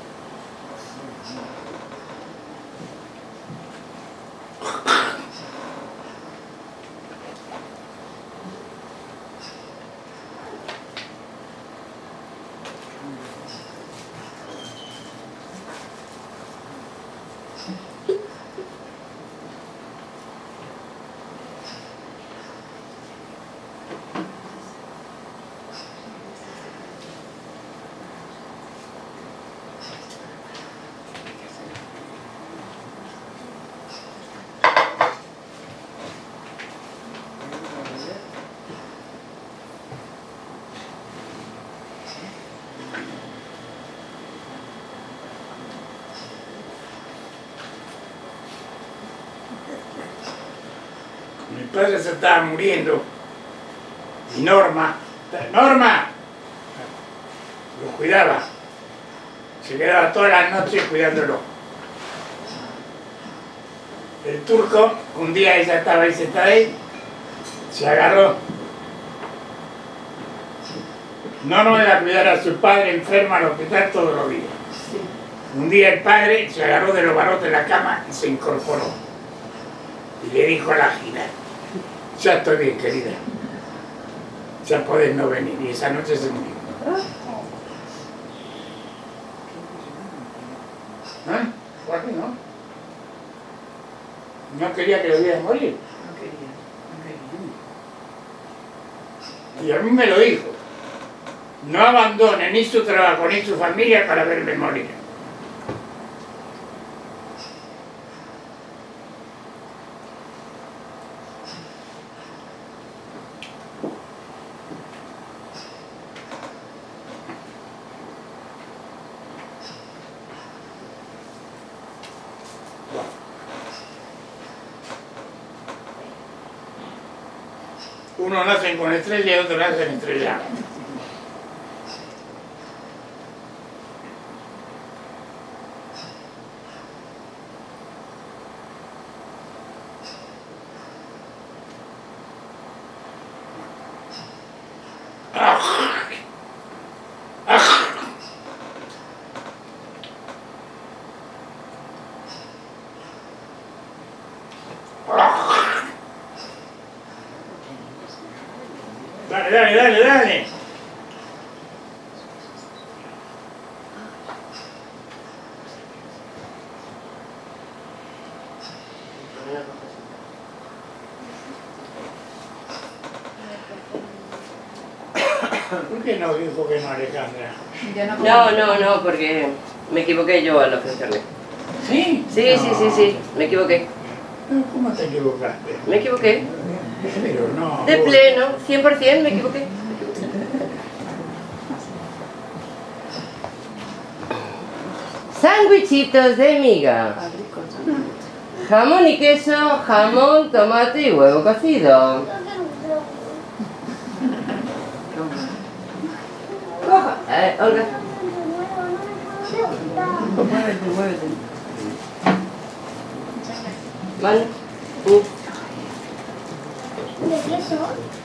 Mi padre se estaba muriendo y Norma lo cuidaba, se quedaba todas las noches cuidándolo. El turco, un día ella estaba ahí sentada ahí, se agarró. Norma era cuidar a su padre enfermo al hospital todos los días. Un día el padre se agarró de los barrotes de la cama y se incorporó. Y le dijo a la gira, ya estoy bien, querida. Ya podés no venir. Y esa noche se murió. ¿Ah? ¿Por qué no? No quería que lo viera morir. No quería. Y a mí me lo dijo. No abandone ni su trabajo ni su familia para verme morir. Uno nacen con estrella y otro nacen estrellados. Dale. ¿Por qué no dijo que no, Alejandra? No, porque me equivoqué yo al ofrecerle. ¿Sí? Sí, me equivoqué. ¿Cómo te equivocaste? Me equivoqué. Pero no. De pleno, 100% me equivoqué. Sándwichitos de miga. Jamón y queso, jamón, tomate y huevo cocido. ver, Olga. Muévete. Mano. ¿De queso?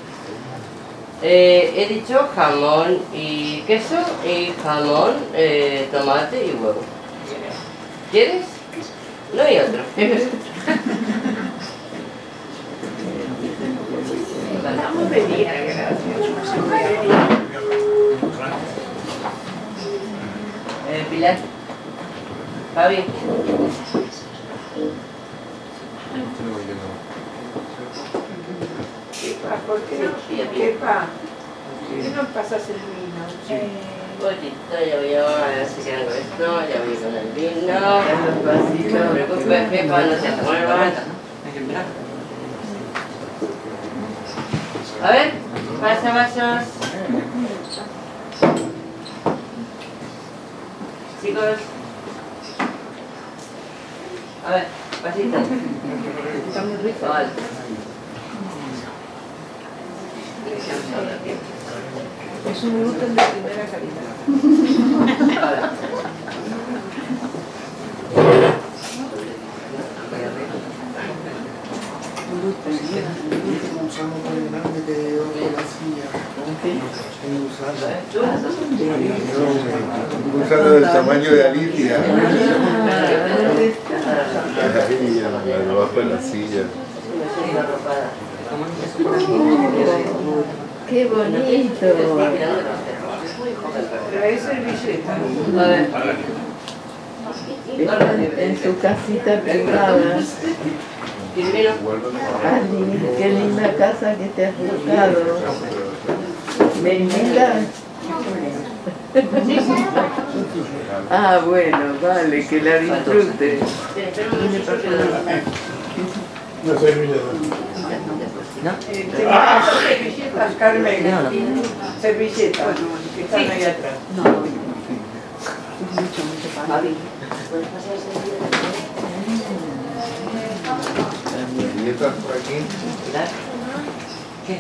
He dicho jamón y queso y jamón, tomate y huevo. ¿Quieres? No hay otro. Vamos de día, Pilar. Fabi. ¿Por qué no pasas el vino? Poquito, ya voy a ver si quedan con esto, ya voy con el vino. No te preocupes, Pepa, no te muevas. A ver, pasa vasos. Chicos. A ver, pasito. Está muy rico. Vale. Es un gluten de primera calidad. Un gusano del tamaño de Alicia. Abajo de la silla. ¡Qué bonito! Trae servilleta. A ver. Están en su casita privada. Ali, qué linda casa que te has buscado. ¿Me invitas? Ah, bueno, vale, que la disfrute. No servilleta. ¿No? Servilletas, Carmen. Servilletas, que están ahí atrás. No. ¿Servilletas por aquí? ¿Qué?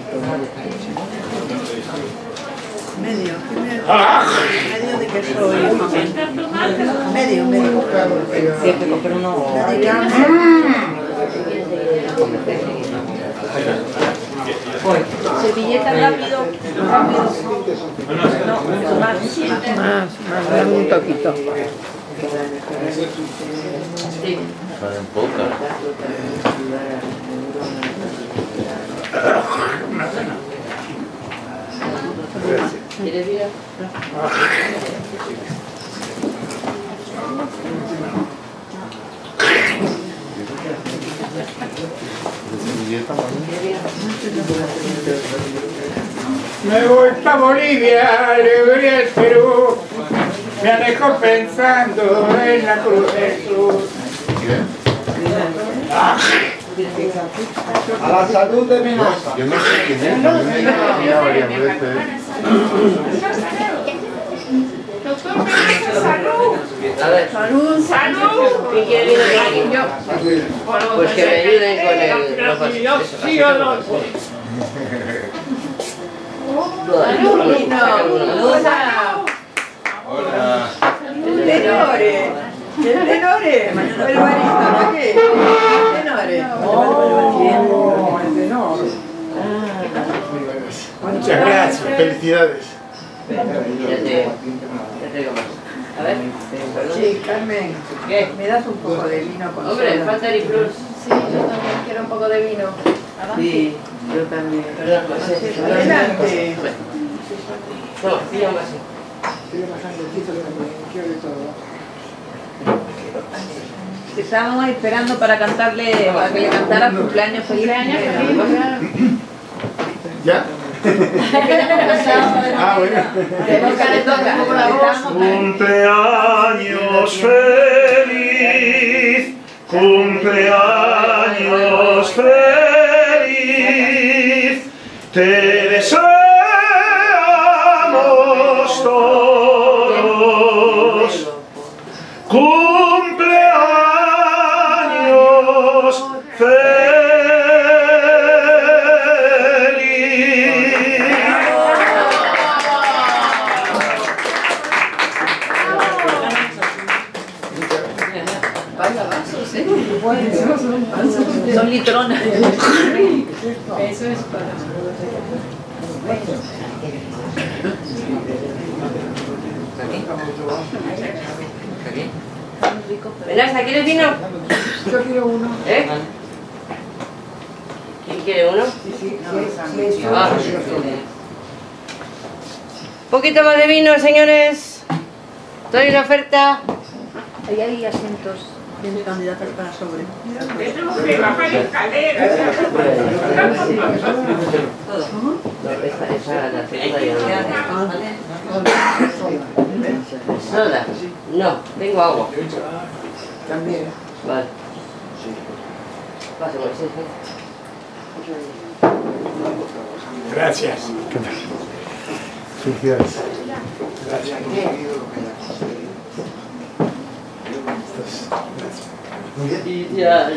Medio de queso. Medio. Sí, te compré uno. Servilleta rápido. No, más, dame un toquito. Sí. Salen pocas. ¿Quieres ir? Me voy pa' Bolivia, le voy al Perú. Me alejo pensando en la cruz de Jesús. A la salud de mi moza. Yo no sé quién es. A mí me he varias veces. ¡Salud! ¿Quién quiere venir con aquí? Pues que me ayuden con el... ¿Sí o no? Hola. El tenore. El barítono, ¿qué? El tenore. El tenor. Muchas gracias, felicidades. Ya te digo más. A ver. Sí, Carmen. ¿Qué? ¿Me das un poco de vino con Hombre, soda? falta el plus. Sí, yo también quiero un poco de vino. Sí, yo también. Perdón, pues Adelante. no, pilla más. Estábamos esperando para cantarle, para que le cantara cumpleaños feliz. ¿Ya? Ah, bueno. Cumpleaños feliz, cumpleaños feliz, te deseamos todos. Cumpleaños feliz. es para... Menasa, ¿quieres vino? Yo quiero uno. ¿Eh? ¿Quién quiere uno? Ah. Un poquito más de vino, señores. Doy una oferta. Ahí hay asientos de candidatas para sobre. Tenemos que bajar escaleras. Soda. No, tengo agua. También. Vale. Pase, Moisés. Gracias. Felicidades. Gracias. Muy bien. Ya,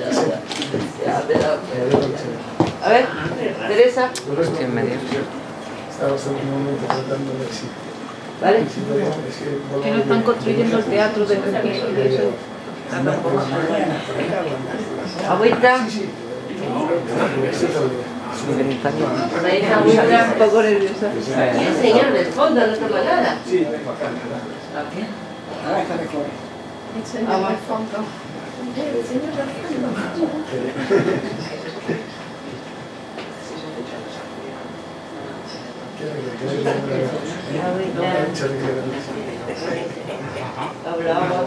a ver, Teresa. Estoy en medio. Estamos en un momento tratando de ver si... ¿Vale? Que no están construyendo el teatro de Requiem y eso. Agüita. Ahí está agüita. Un poco nerviosa. Y el señor del fondo no toma nada. Sí. Agua al fondo. Hablamos.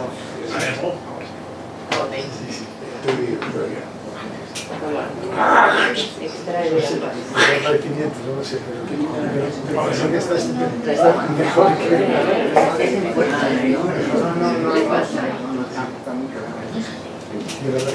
Extrae de ambas. Hay 500, no lo sé, pero parece que está mejor que... No le pasa. De verdad.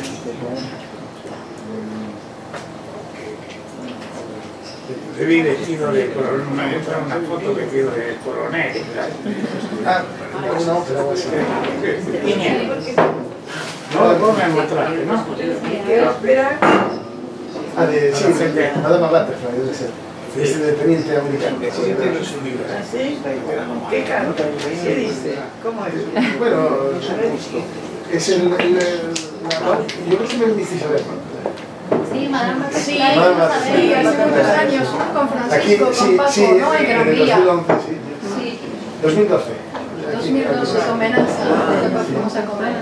Te vi vestido de coronel, me entra una foto vestido de coronel. Ah, una ópera o así. ¿Quién es? No, vos me mostraste, ¿no? ¿Qué ópera? Ah, de... Sí, Madame Butterfly, debe ser. Es de teniente americano. ¿Así? ¿Qué canta? ¿Qué dice? ¿Cómo es? Bueno, es el... Yo creo que me viste saber. Sí, Madame Butterfly. Sí, Sí, hace muchos años con Aquí, Francisco, sí, con Paco, sí, ¿no? En Gran en el Vía. 2011, sí. Sí, 2012. 2012 con Menanza, después fuimos a comer.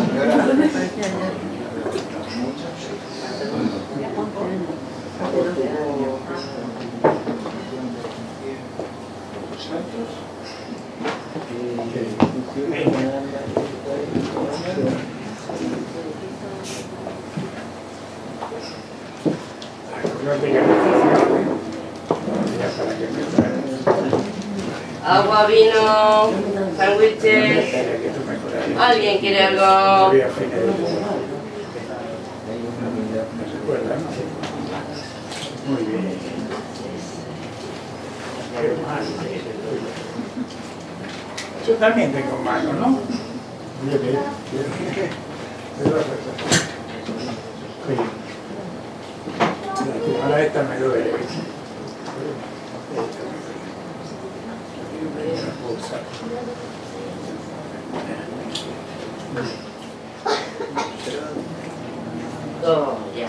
Agua, vino, sándwiches. ¿Alguien quiere algo? Muy bien. Yo también tengo mano, ¿no? Bien, bien. Ahora esta me duele. Oh, ya.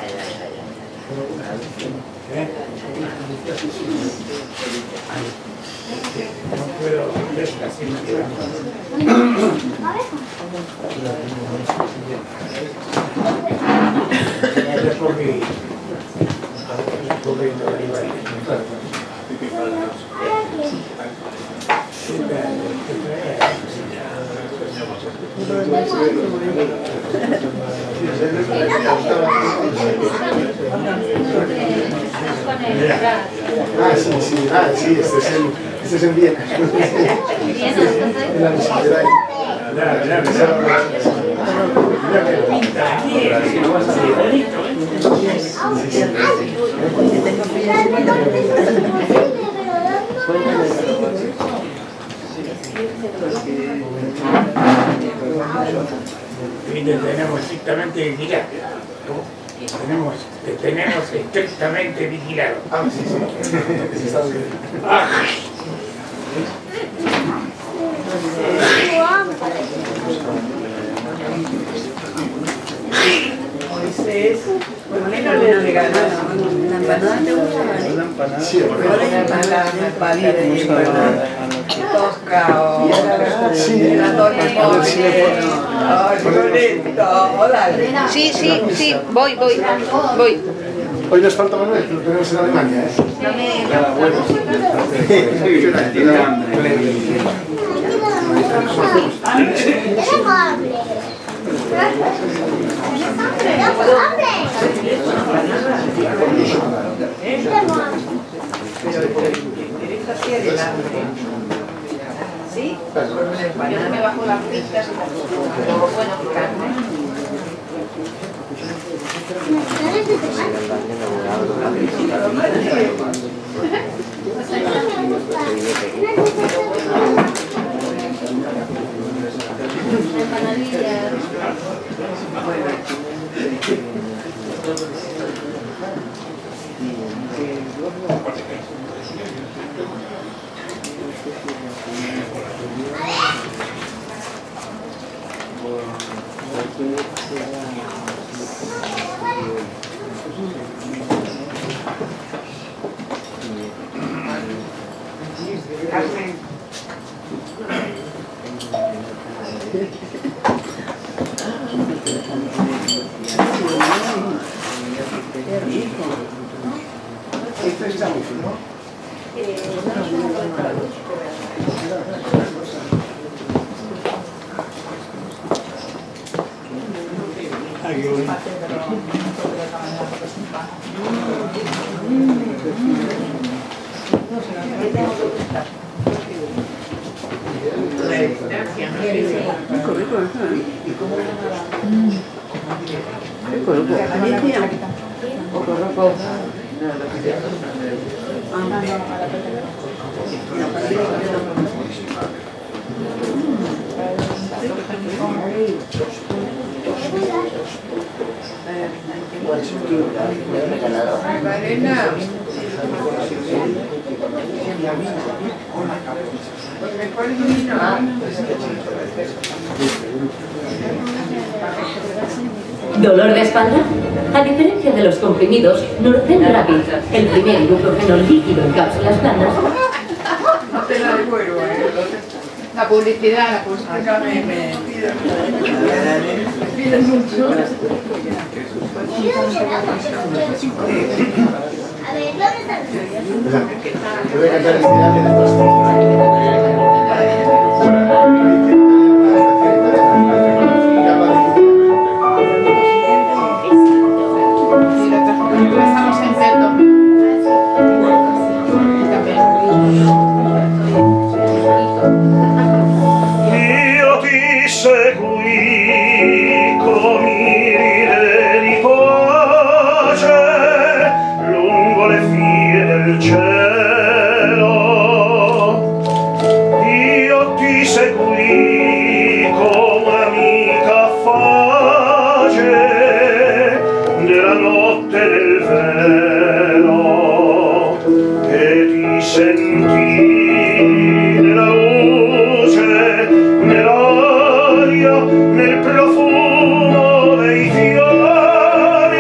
No puedo ver casi nada. Sí, este es en Viena. En la musiquera ahí. Y te tenemos estrictamente vigilado. Te tenemos estrictamente vigilado. Ah, sí. Sí, está bien. Moisés, ¿por qué no le regalas una empanada? ¿Te gusta? Sí, porque una pata de empanada. Tosca o una torta con Sí, sí, sí, voy. hoy nos falta Manuel, que lo tenemos en Alemania, ¿eh? ¿Sí? Yo me bajo las pistas y pero bueno, carne. Esto está muy fino. ¿Dolor de espalda? A diferencia de los comprimidos, Norcen Rapid, el primer ibuprofeno líquido en cápsulas blandas. No te la devuelvo, La publicidad. Me piden mucho. Voy a cantar el Io ti seguì con mire di pace lungo le vie del cielo. Io ti seguì come amica face della notte del velo e ti sentì nella luce, nell'aria, nel profumo dei fiori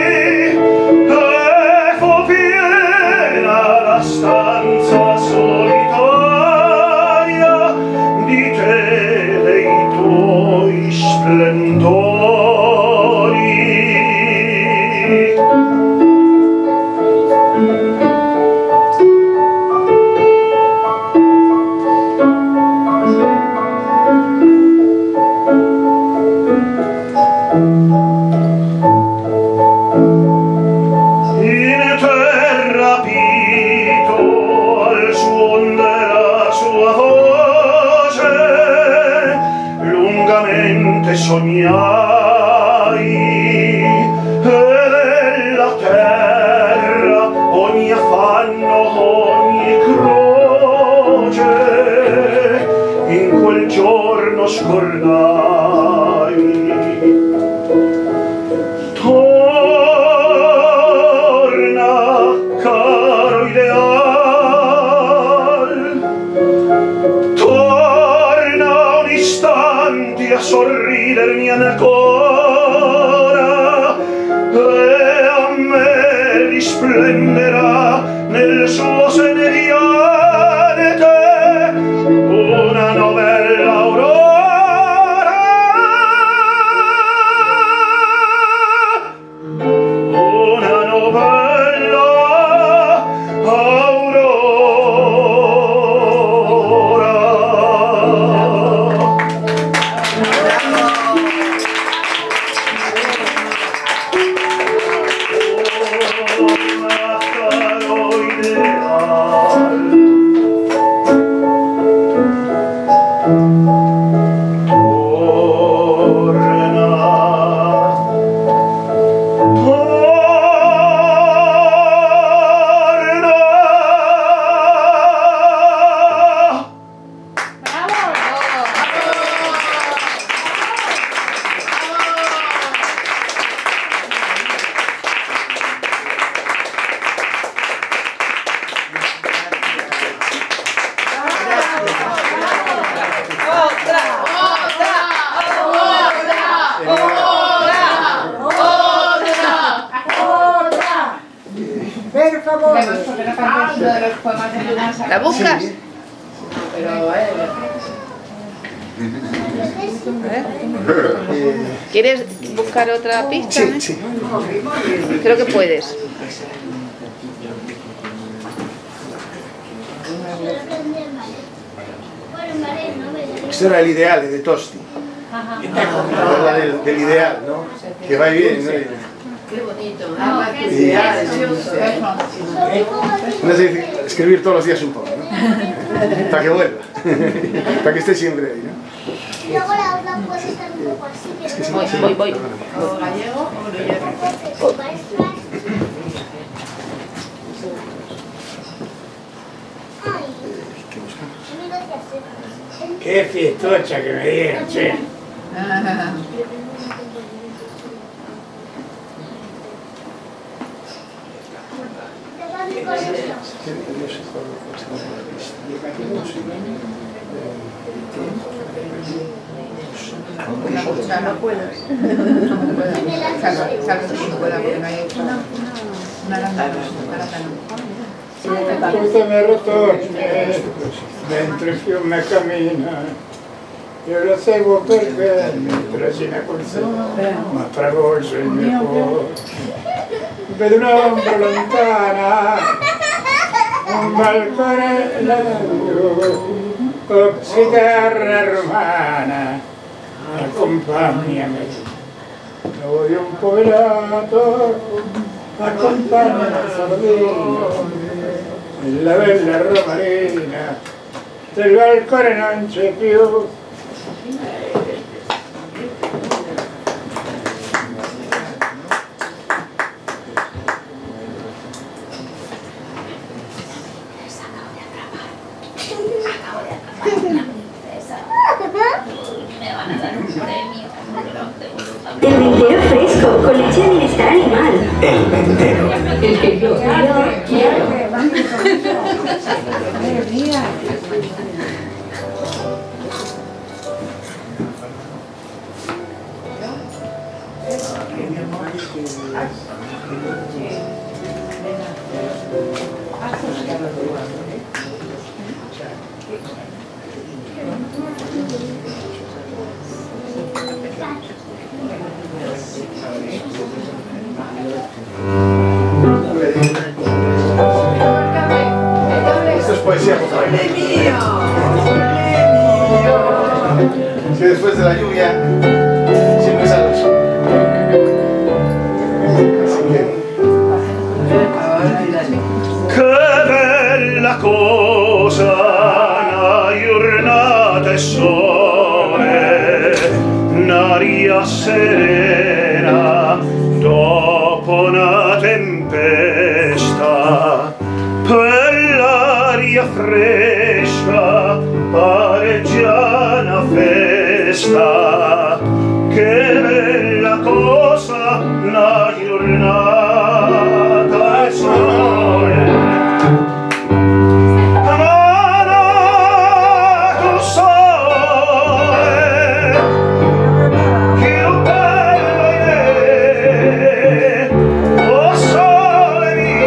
e fu piena la stanza solitaria di te, dei tuoi splendori. Sognai e della terra ogni affanno, ogni croce in quel giorno scordai. Torna, caro ideal, torna un istante a sorridermi ancora risplenderà nel suo semeriante una novella aurora, una novella aurora. Per favore. ¿La buscas? ¿Quieres buscar otra pista? Sí, sí. Creo que puedes. Questo era l'ideale di Tosti. Habla del ideal, ¿no? Que va y viene, ¿no? Qué bonito, Uno se dice escribir todos los días un poco, ¿no? Para que vuelva. Para que esté siempre ahí, ¿no? Y luego la otra puede estar un poco así, pero Es que no. Voy. ¿O gallego o gruyere? Su maestra. Ay, a mí no te hace. Qué fiestocha que me dieron, che. No puedes. Salvo si no pueda, porque no hay un arándano. Tutto mi ritorni, mentre il fiume cammina, io lo seguo perché mi trascina con sé, ma travolge il mio cuore. Vedo un'ombra lontana, un balcone largo, con chitarra romana, accompagnami. Voy un pover'ato, accompagnami al sardino, la bella romarina, del balcone non c'è più. El ventero fresco, con leche de bienestar animal. El ventero. El que yo quiero. Esto es poesía, por favor. Que después de la lluvia siempre sale el sol. Así que... Che bella cosa una giornata e sole, un'aria serena dopo una tempesta, per l'aria fresca pare già una festa. Che bella cosa una giornata e sole. Oh sole mio,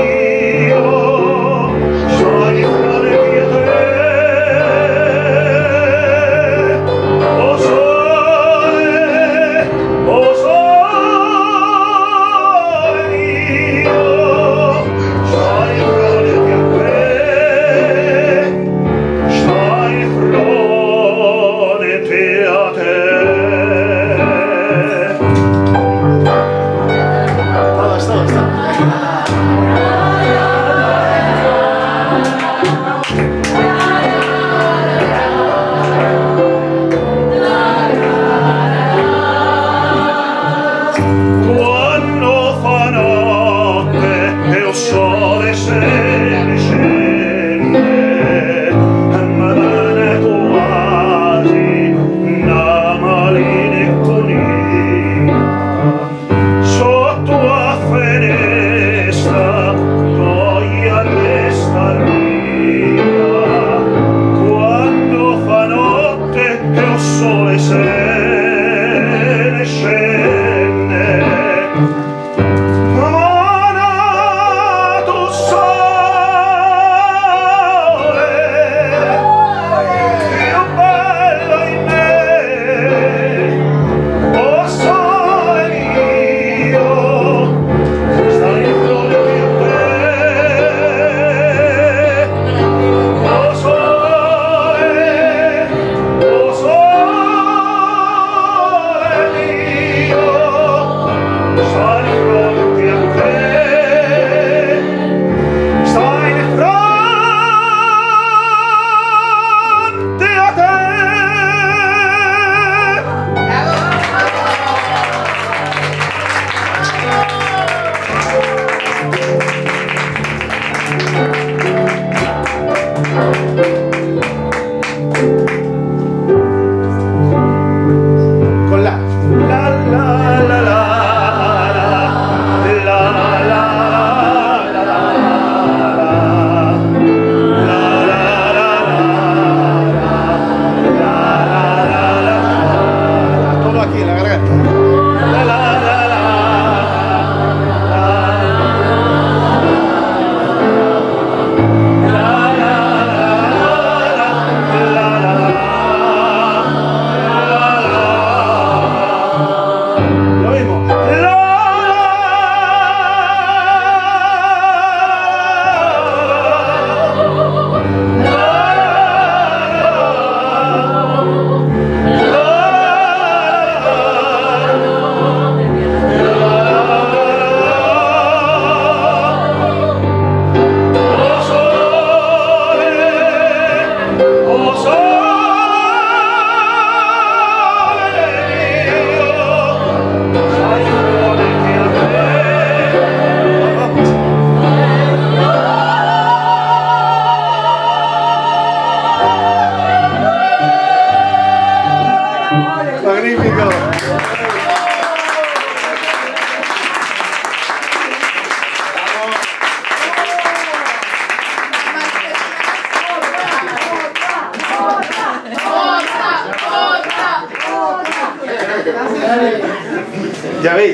Ya veis,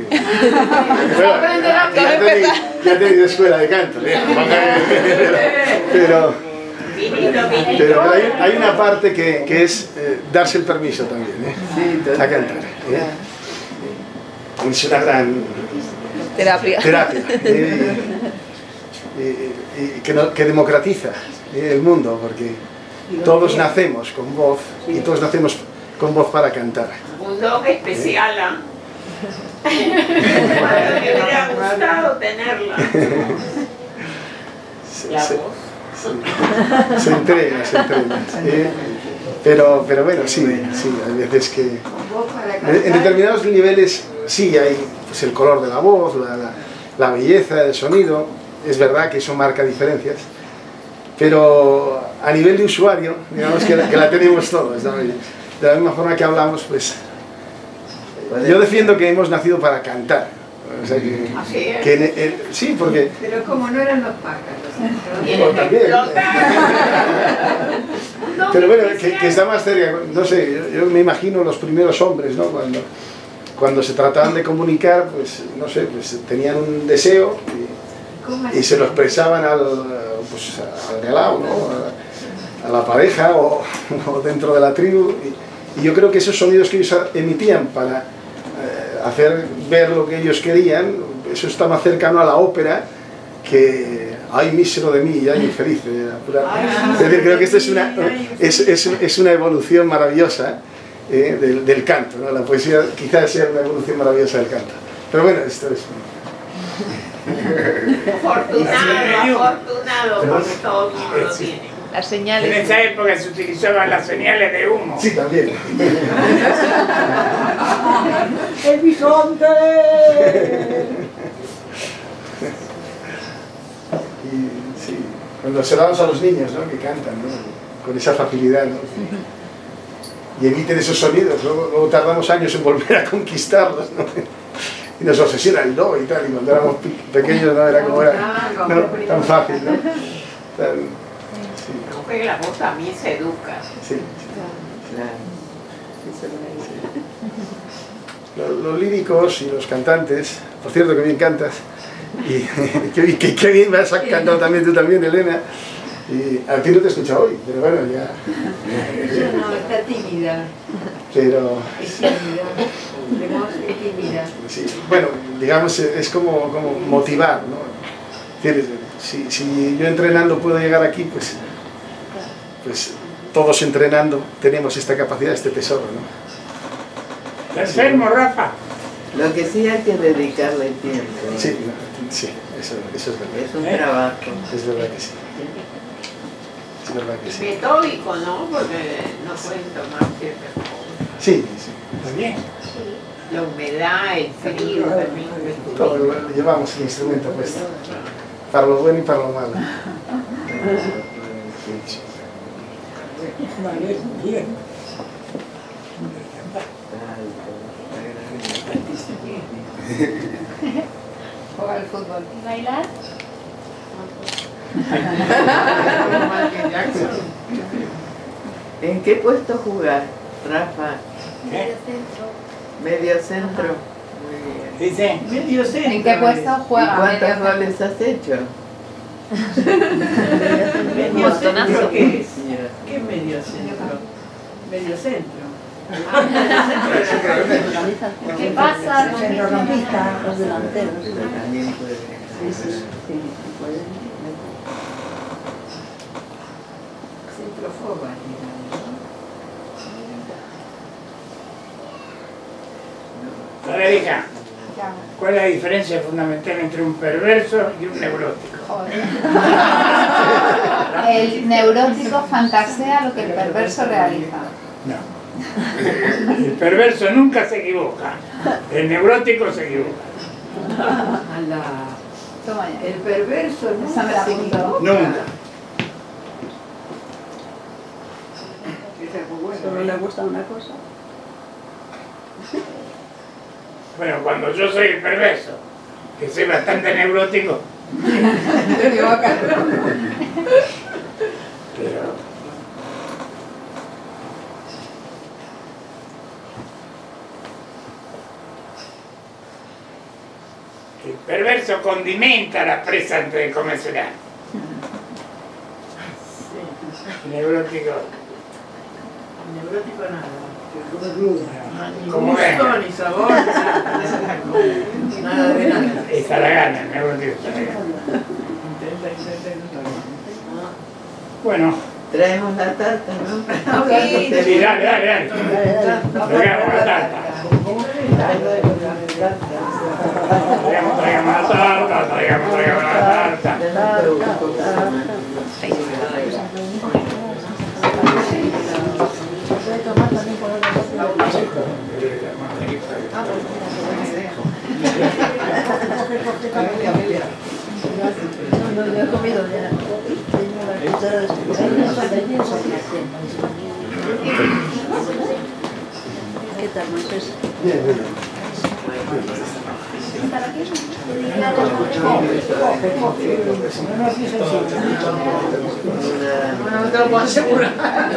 ya he tenido escuela de canto, pero hay una parte que es darse el permiso también, a cantar. Es una gran terapia. Que democratiza el mundo, porque todos nacemos con voz y todos nacemos con voz para cantar. Un don especial, ¿ah? Me hubiera gustado tenerla. Se entrena. Pero bueno, sí, hay veces que en determinados niveles sí hay pues, el color de la voz, la belleza del sonido, es verdad que eso marca diferencias, pero a nivel de usuario, digamos que la tenemos todos, ¿no? De la misma forma que hablamos, pues yo defiendo que hemos nacido para cantar. O sea sí, porque... Pero como no eran los pájaros. También. Pero bueno, que está más cerca, no sé, yo me imagino los primeros hombres, ¿no? Cuando se trataban de comunicar, pues no sé, pues tenían un deseo y se lo expresaban al de al lado, ¿no? A la pareja o dentro de la tribu. Y yo creo que esos sonidos que ellos emitían para hacer ver lo que ellos querían, eso está más cercano a la ópera que ¡ay, mísero de mí! ¡Ay, infeliz! Es decir, creo que esto es una evolución maravillosa del canto, ¿no? La poesía quizás sea una evolución maravillosa del canto. Pero bueno, esto es... Afortunado, porque todo el mundo lo tiene. Las señales. En esa época se utilizaban las señales de humo. Sí, también. ¡El bisonte! Y sí, cuando observamos a los niños, ¿no? Que cantan, ¿no? Con esa facilidad, ¿no? Y emiten esos sonidos, luego tardamos años en volver a conquistarlos, ¿no? Y nos obsesiona el do y tal, y cuando éramos pequeños no era como era, no, tan fácil, ¿no? Aunque la voz también se educa. Sí. Los líricos y los cantantes, por cierto que bien cantas, y que bien me has cantado también tú también, Elena, y a ti no te he escuchado hoy, pero bueno, ya... No, está tímida. Pero... Es tímida. Sí, bueno, digamos, es como motivar, ¿no? Si yo entrenando puedo llegar aquí, pues todos entrenando tenemos esta capacidad, este tesoro, ¿no? ¿Estás enfermo, Rafa? Lo que sí hay que dedicarle tiempo. Sí, eso es verdad. Es un trabajo. Es verdad que sí. Es verdad que sí. Metódico, ¿no? Porque no pueden tomar ciertas cosas. Sí. Está bien. La humedad, el frío también. Todo llevamos el instrumento puesto. Para lo bueno y para lo malo. Vale, bien. Jugar al fútbol. ¿Bailar? ¿En qué puesto jugar, Rafa? Medio centro. Medio centro. Muy bien. Dice. Medio centro. ¿En qué puesto juega? ¿Y cuántos goles has hecho? ¿Medio centro qué es? Mira. ¿Qué medio centro? Medio centro. ¿Qué pasa? Centrocampista, los delanteros. También puede. Centrofoba, Federica, ¿cuál es la diferencia fundamental entre un perverso y un neurótico? El neurótico fantasea lo que el perverso realiza. No. El perverso nunca se equivoca. El neurótico se equivoca. Toma ya. El perverso Esa me la se apunto. equivoca. Nunca. Solo le gusta una cosa. Bueno, cuando yo soy el perverso, que soy bastante neurótico, pero eso condimenta la presa antes de comérsela. Neurótico. Neurótico nada. Como gusto, gana. ni sabor, nada de nada. Está la gana, el neurótico está la gana. Bueno. Traemos la tarta, ¿no? Sí, dale. Traigamos la tarta. Traigamos la tarta. No, he comido ya. ¿Qué tal, Moisés? Bien. Bueno, no te lo puedo asegurar.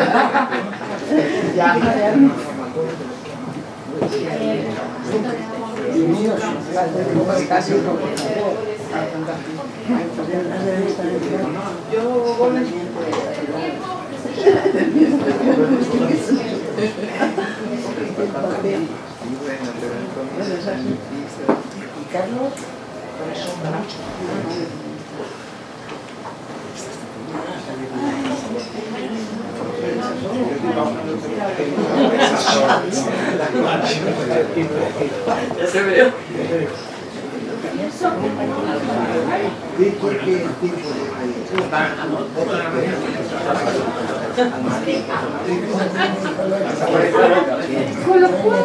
Carlos, ya se veo. con los cuales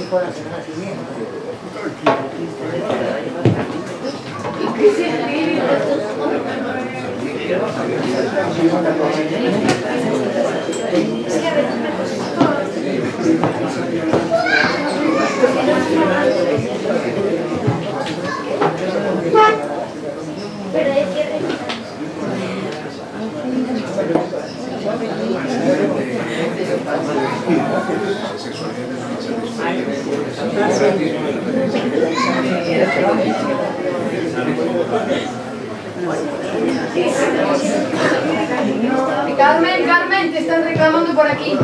Carmen, te están reclamando por aquí.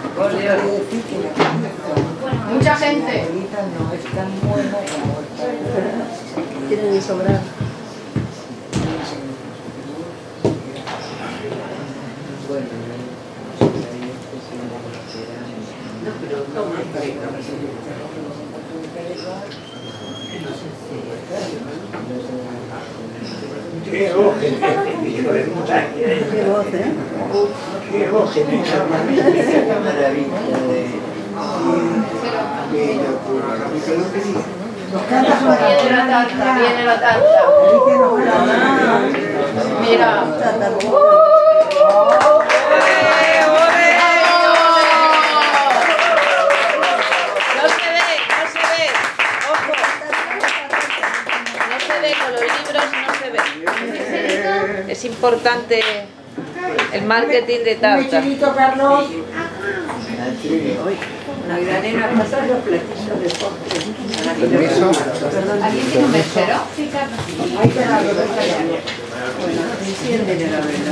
Mucha gente. tienen que sobrar. Qué voz, hijo de puta. Qué voz, ¿eh? Qué voz, Qué maravilla Viene la tarta. Mira. No se ve, ojo. No se ve, con los libros no se ve. Es importante el marketing de tarta. Carlos. Navidad en la pasar los platillos de postre. Permiso. ¿Alguien tiene un mechero? Sí, Carlos. Hay que darlo bueno, encienden la vela.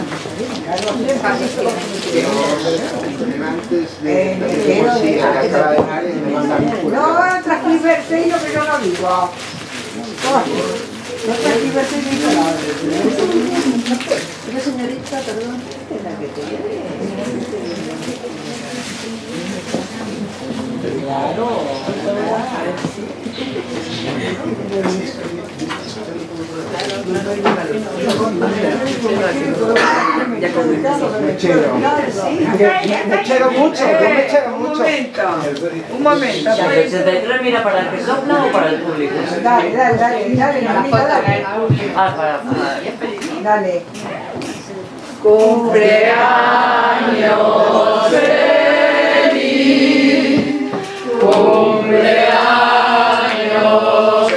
No, transcribirse lo que yo no digo. No transcribirse ni palabras. Una señorita, perdón, es la que te Claro. Mechero mucho, yo mechero mucho. Un momento. ¿El 63 mira para el que sopla o para el público? Dale, mamita, dale. Ah, para. Dale. Cumpleaños feliz. Cumpleaños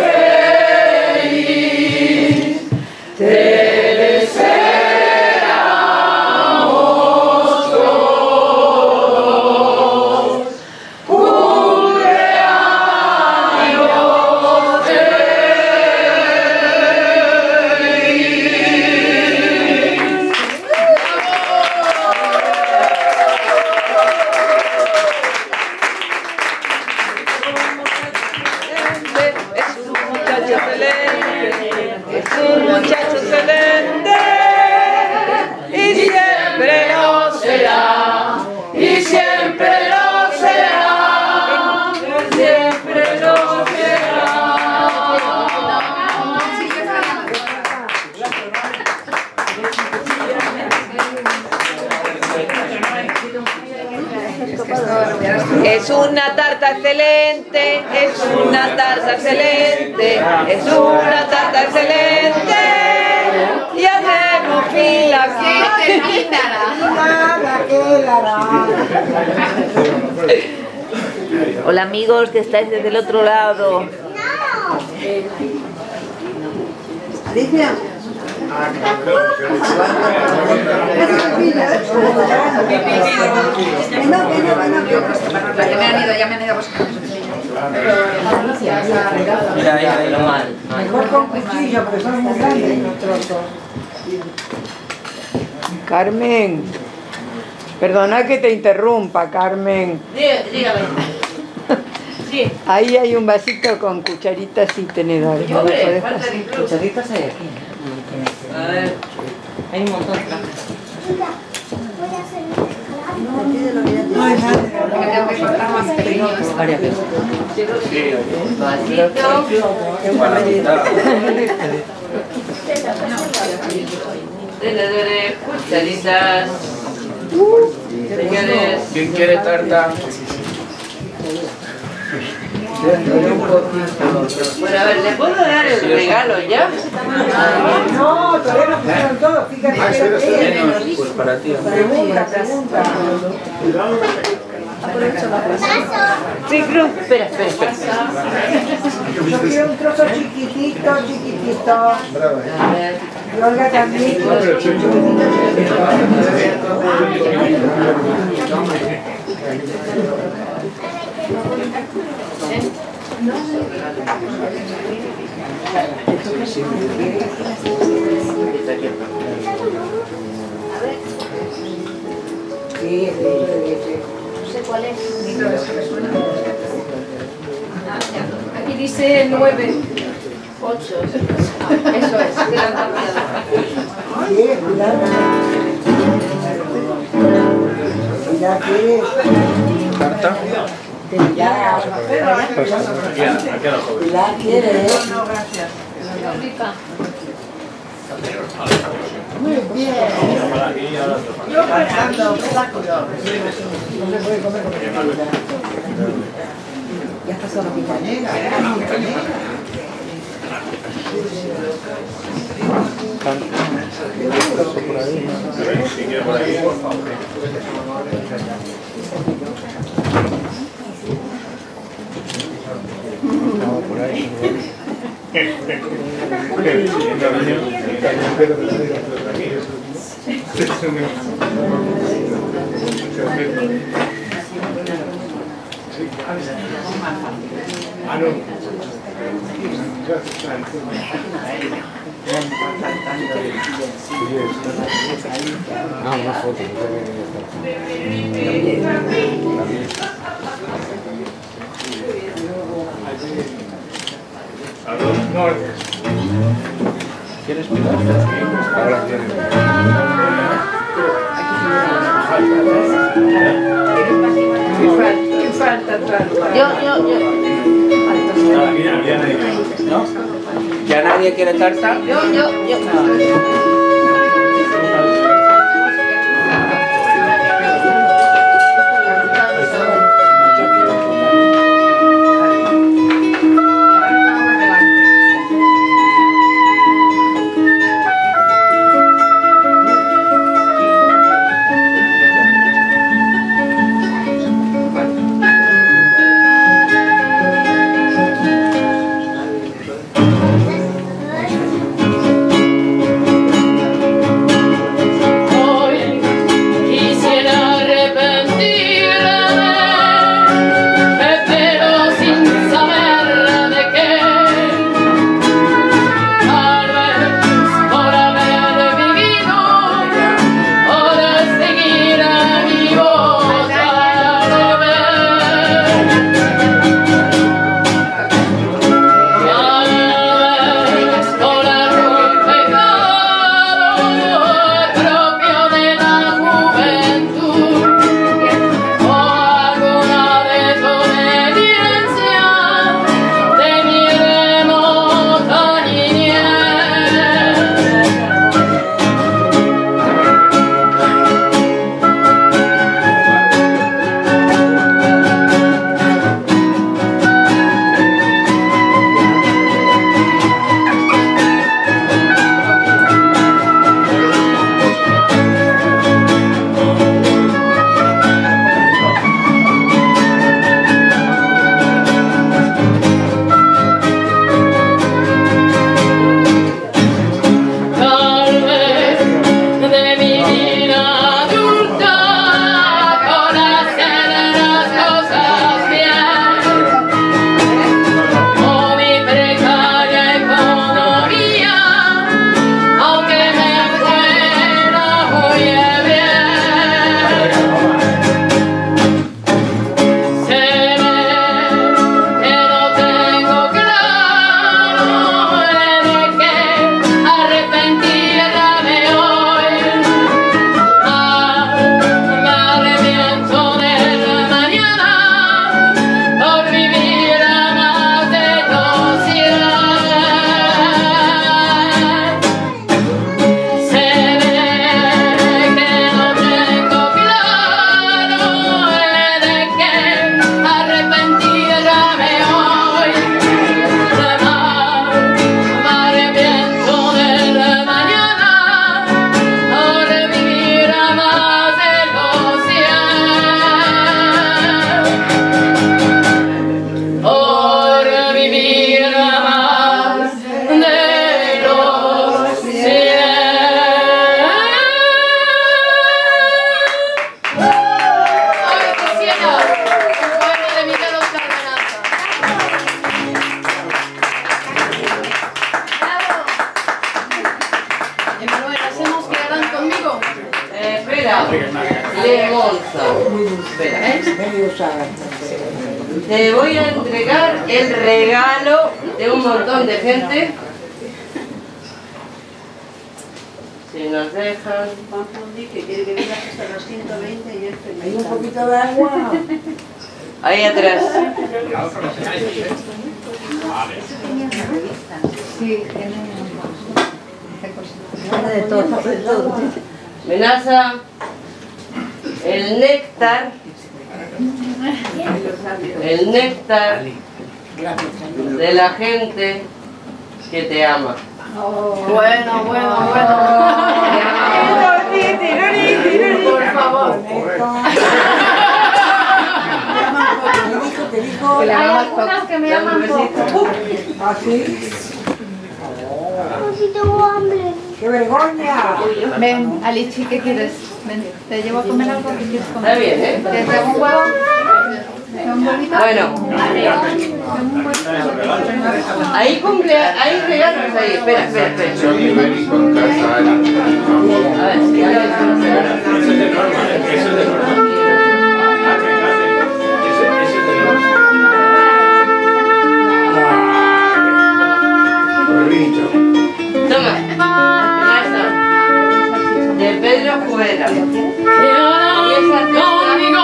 feliz. Te deseamos todos. Cumpleaños feliz. Es una tarta excelente, es una tarta excelente, es una tarta excelente. Y hacemos fila aquí. Hola amigos que estáis desde el otro lado. Alicia. Ya me han ido vosotros. Mira, ahí, mal. Mejor con cuchillo, porque son muy grandes los trozos. Carmen, perdona que te interrumpa, Carmen. Dígame. Sí. Ahí hay un vasito con cucharitas y tenedores. ¿Me lo puedes pasar? Cucharitas hay aquí. A ver, hay un montón de cajas. Varias veces. Tenedores, cucharitas. Señores. ¿Quién quiere tarta? Bueno, a ver, ¿le puedo dar el regalo ya? No, todavía no pusieron todo. Fíjate. Pues para ti. Pregunta. Sí, Cruz. Espera. Yo quiero un trozo chiquitito. A ver. Y Olga también. No sé cuál es. Aquí dice 9. 8. Eso es, que la han cambiado. ¿Tarta? ¿La quieres? No, gracias. Muy bien. Yo pensando, No se puede comer con picanera. Ya está solo picanera. Una foto. ¿Quieres mirar? Ahora tienes. ¿Qué falta? Yo. ¿No? ¿Ya nadie quiere tarta? Yo. Mira, Lemonza. Te voy a entregar el regalo de un montón de gente. Si nos dejan. Juan Pundi, que quiere que vengas hasta los 120 y este. ¿Hay un poquito de agua? Ahí atrás. Sí, de todo. Menaza, el néctar de la gente que te ama. Bueno. Por favor. Hay algunas que me aman poco. ¿Ah, sí? Si tengo hambre. ¡Qué vergüenza! Ven, Alichi, ¿qué quieres? Ven, te llevo a comer algo que quieres comer. Está bien, ¿eh? ¿Te traigo un huevo? ¿Un huevito? Bueno. Ahí hay regalos ahí. Espera. A ver, toma, de Pedro Jubela. Y esa conmigo.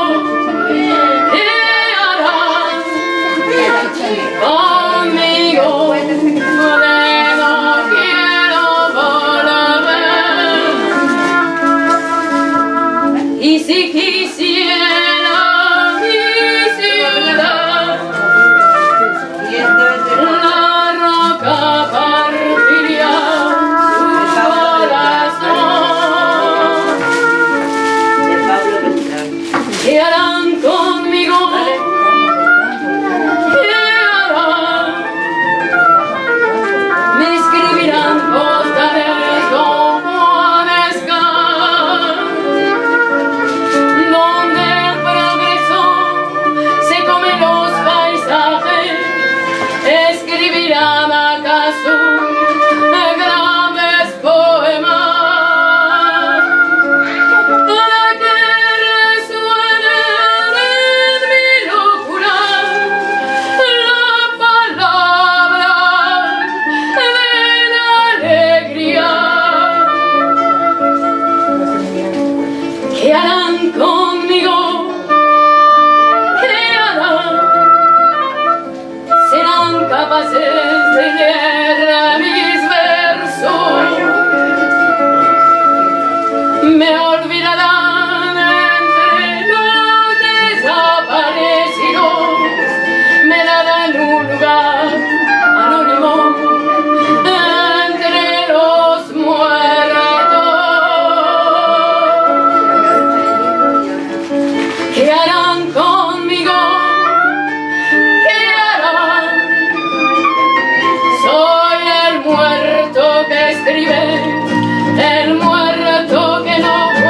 Conmigo, no quiero volver. Y si quisiera mi ciudad, la roca partiría su corazón. ¿Qué harán conmigo? ¿Qué harán conmigo? ¿Qué harán? ¿Serán capaces de leer mis versos? ¿Me olvidarán entre los desaparecidos? ¿Me darán un lugar anónimo entre los muertos? ¿Qué harán conmigo? ¿Qué harán? Soy el muerto que escribe, el muerto que no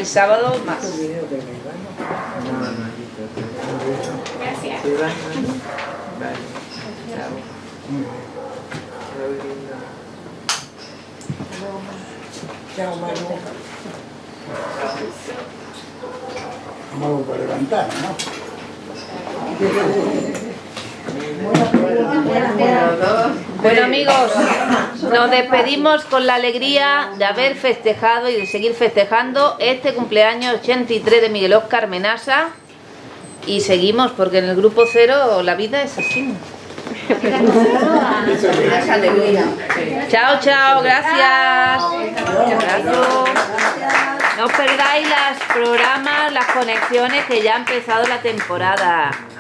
sábado más. Gracias. Chao, Manu. Vamos para levantar, ¿no? Bueno amigos, nos despedimos con la alegría de haber festejado y de seguir festejando este cumpleaños 83 de Miguel Óscar Menasa, y seguimos porque en el grupo cero la vida es así. Chao, chao, gracias. No os perdáis los programas, las conexiones, que ya ha empezado la temporada.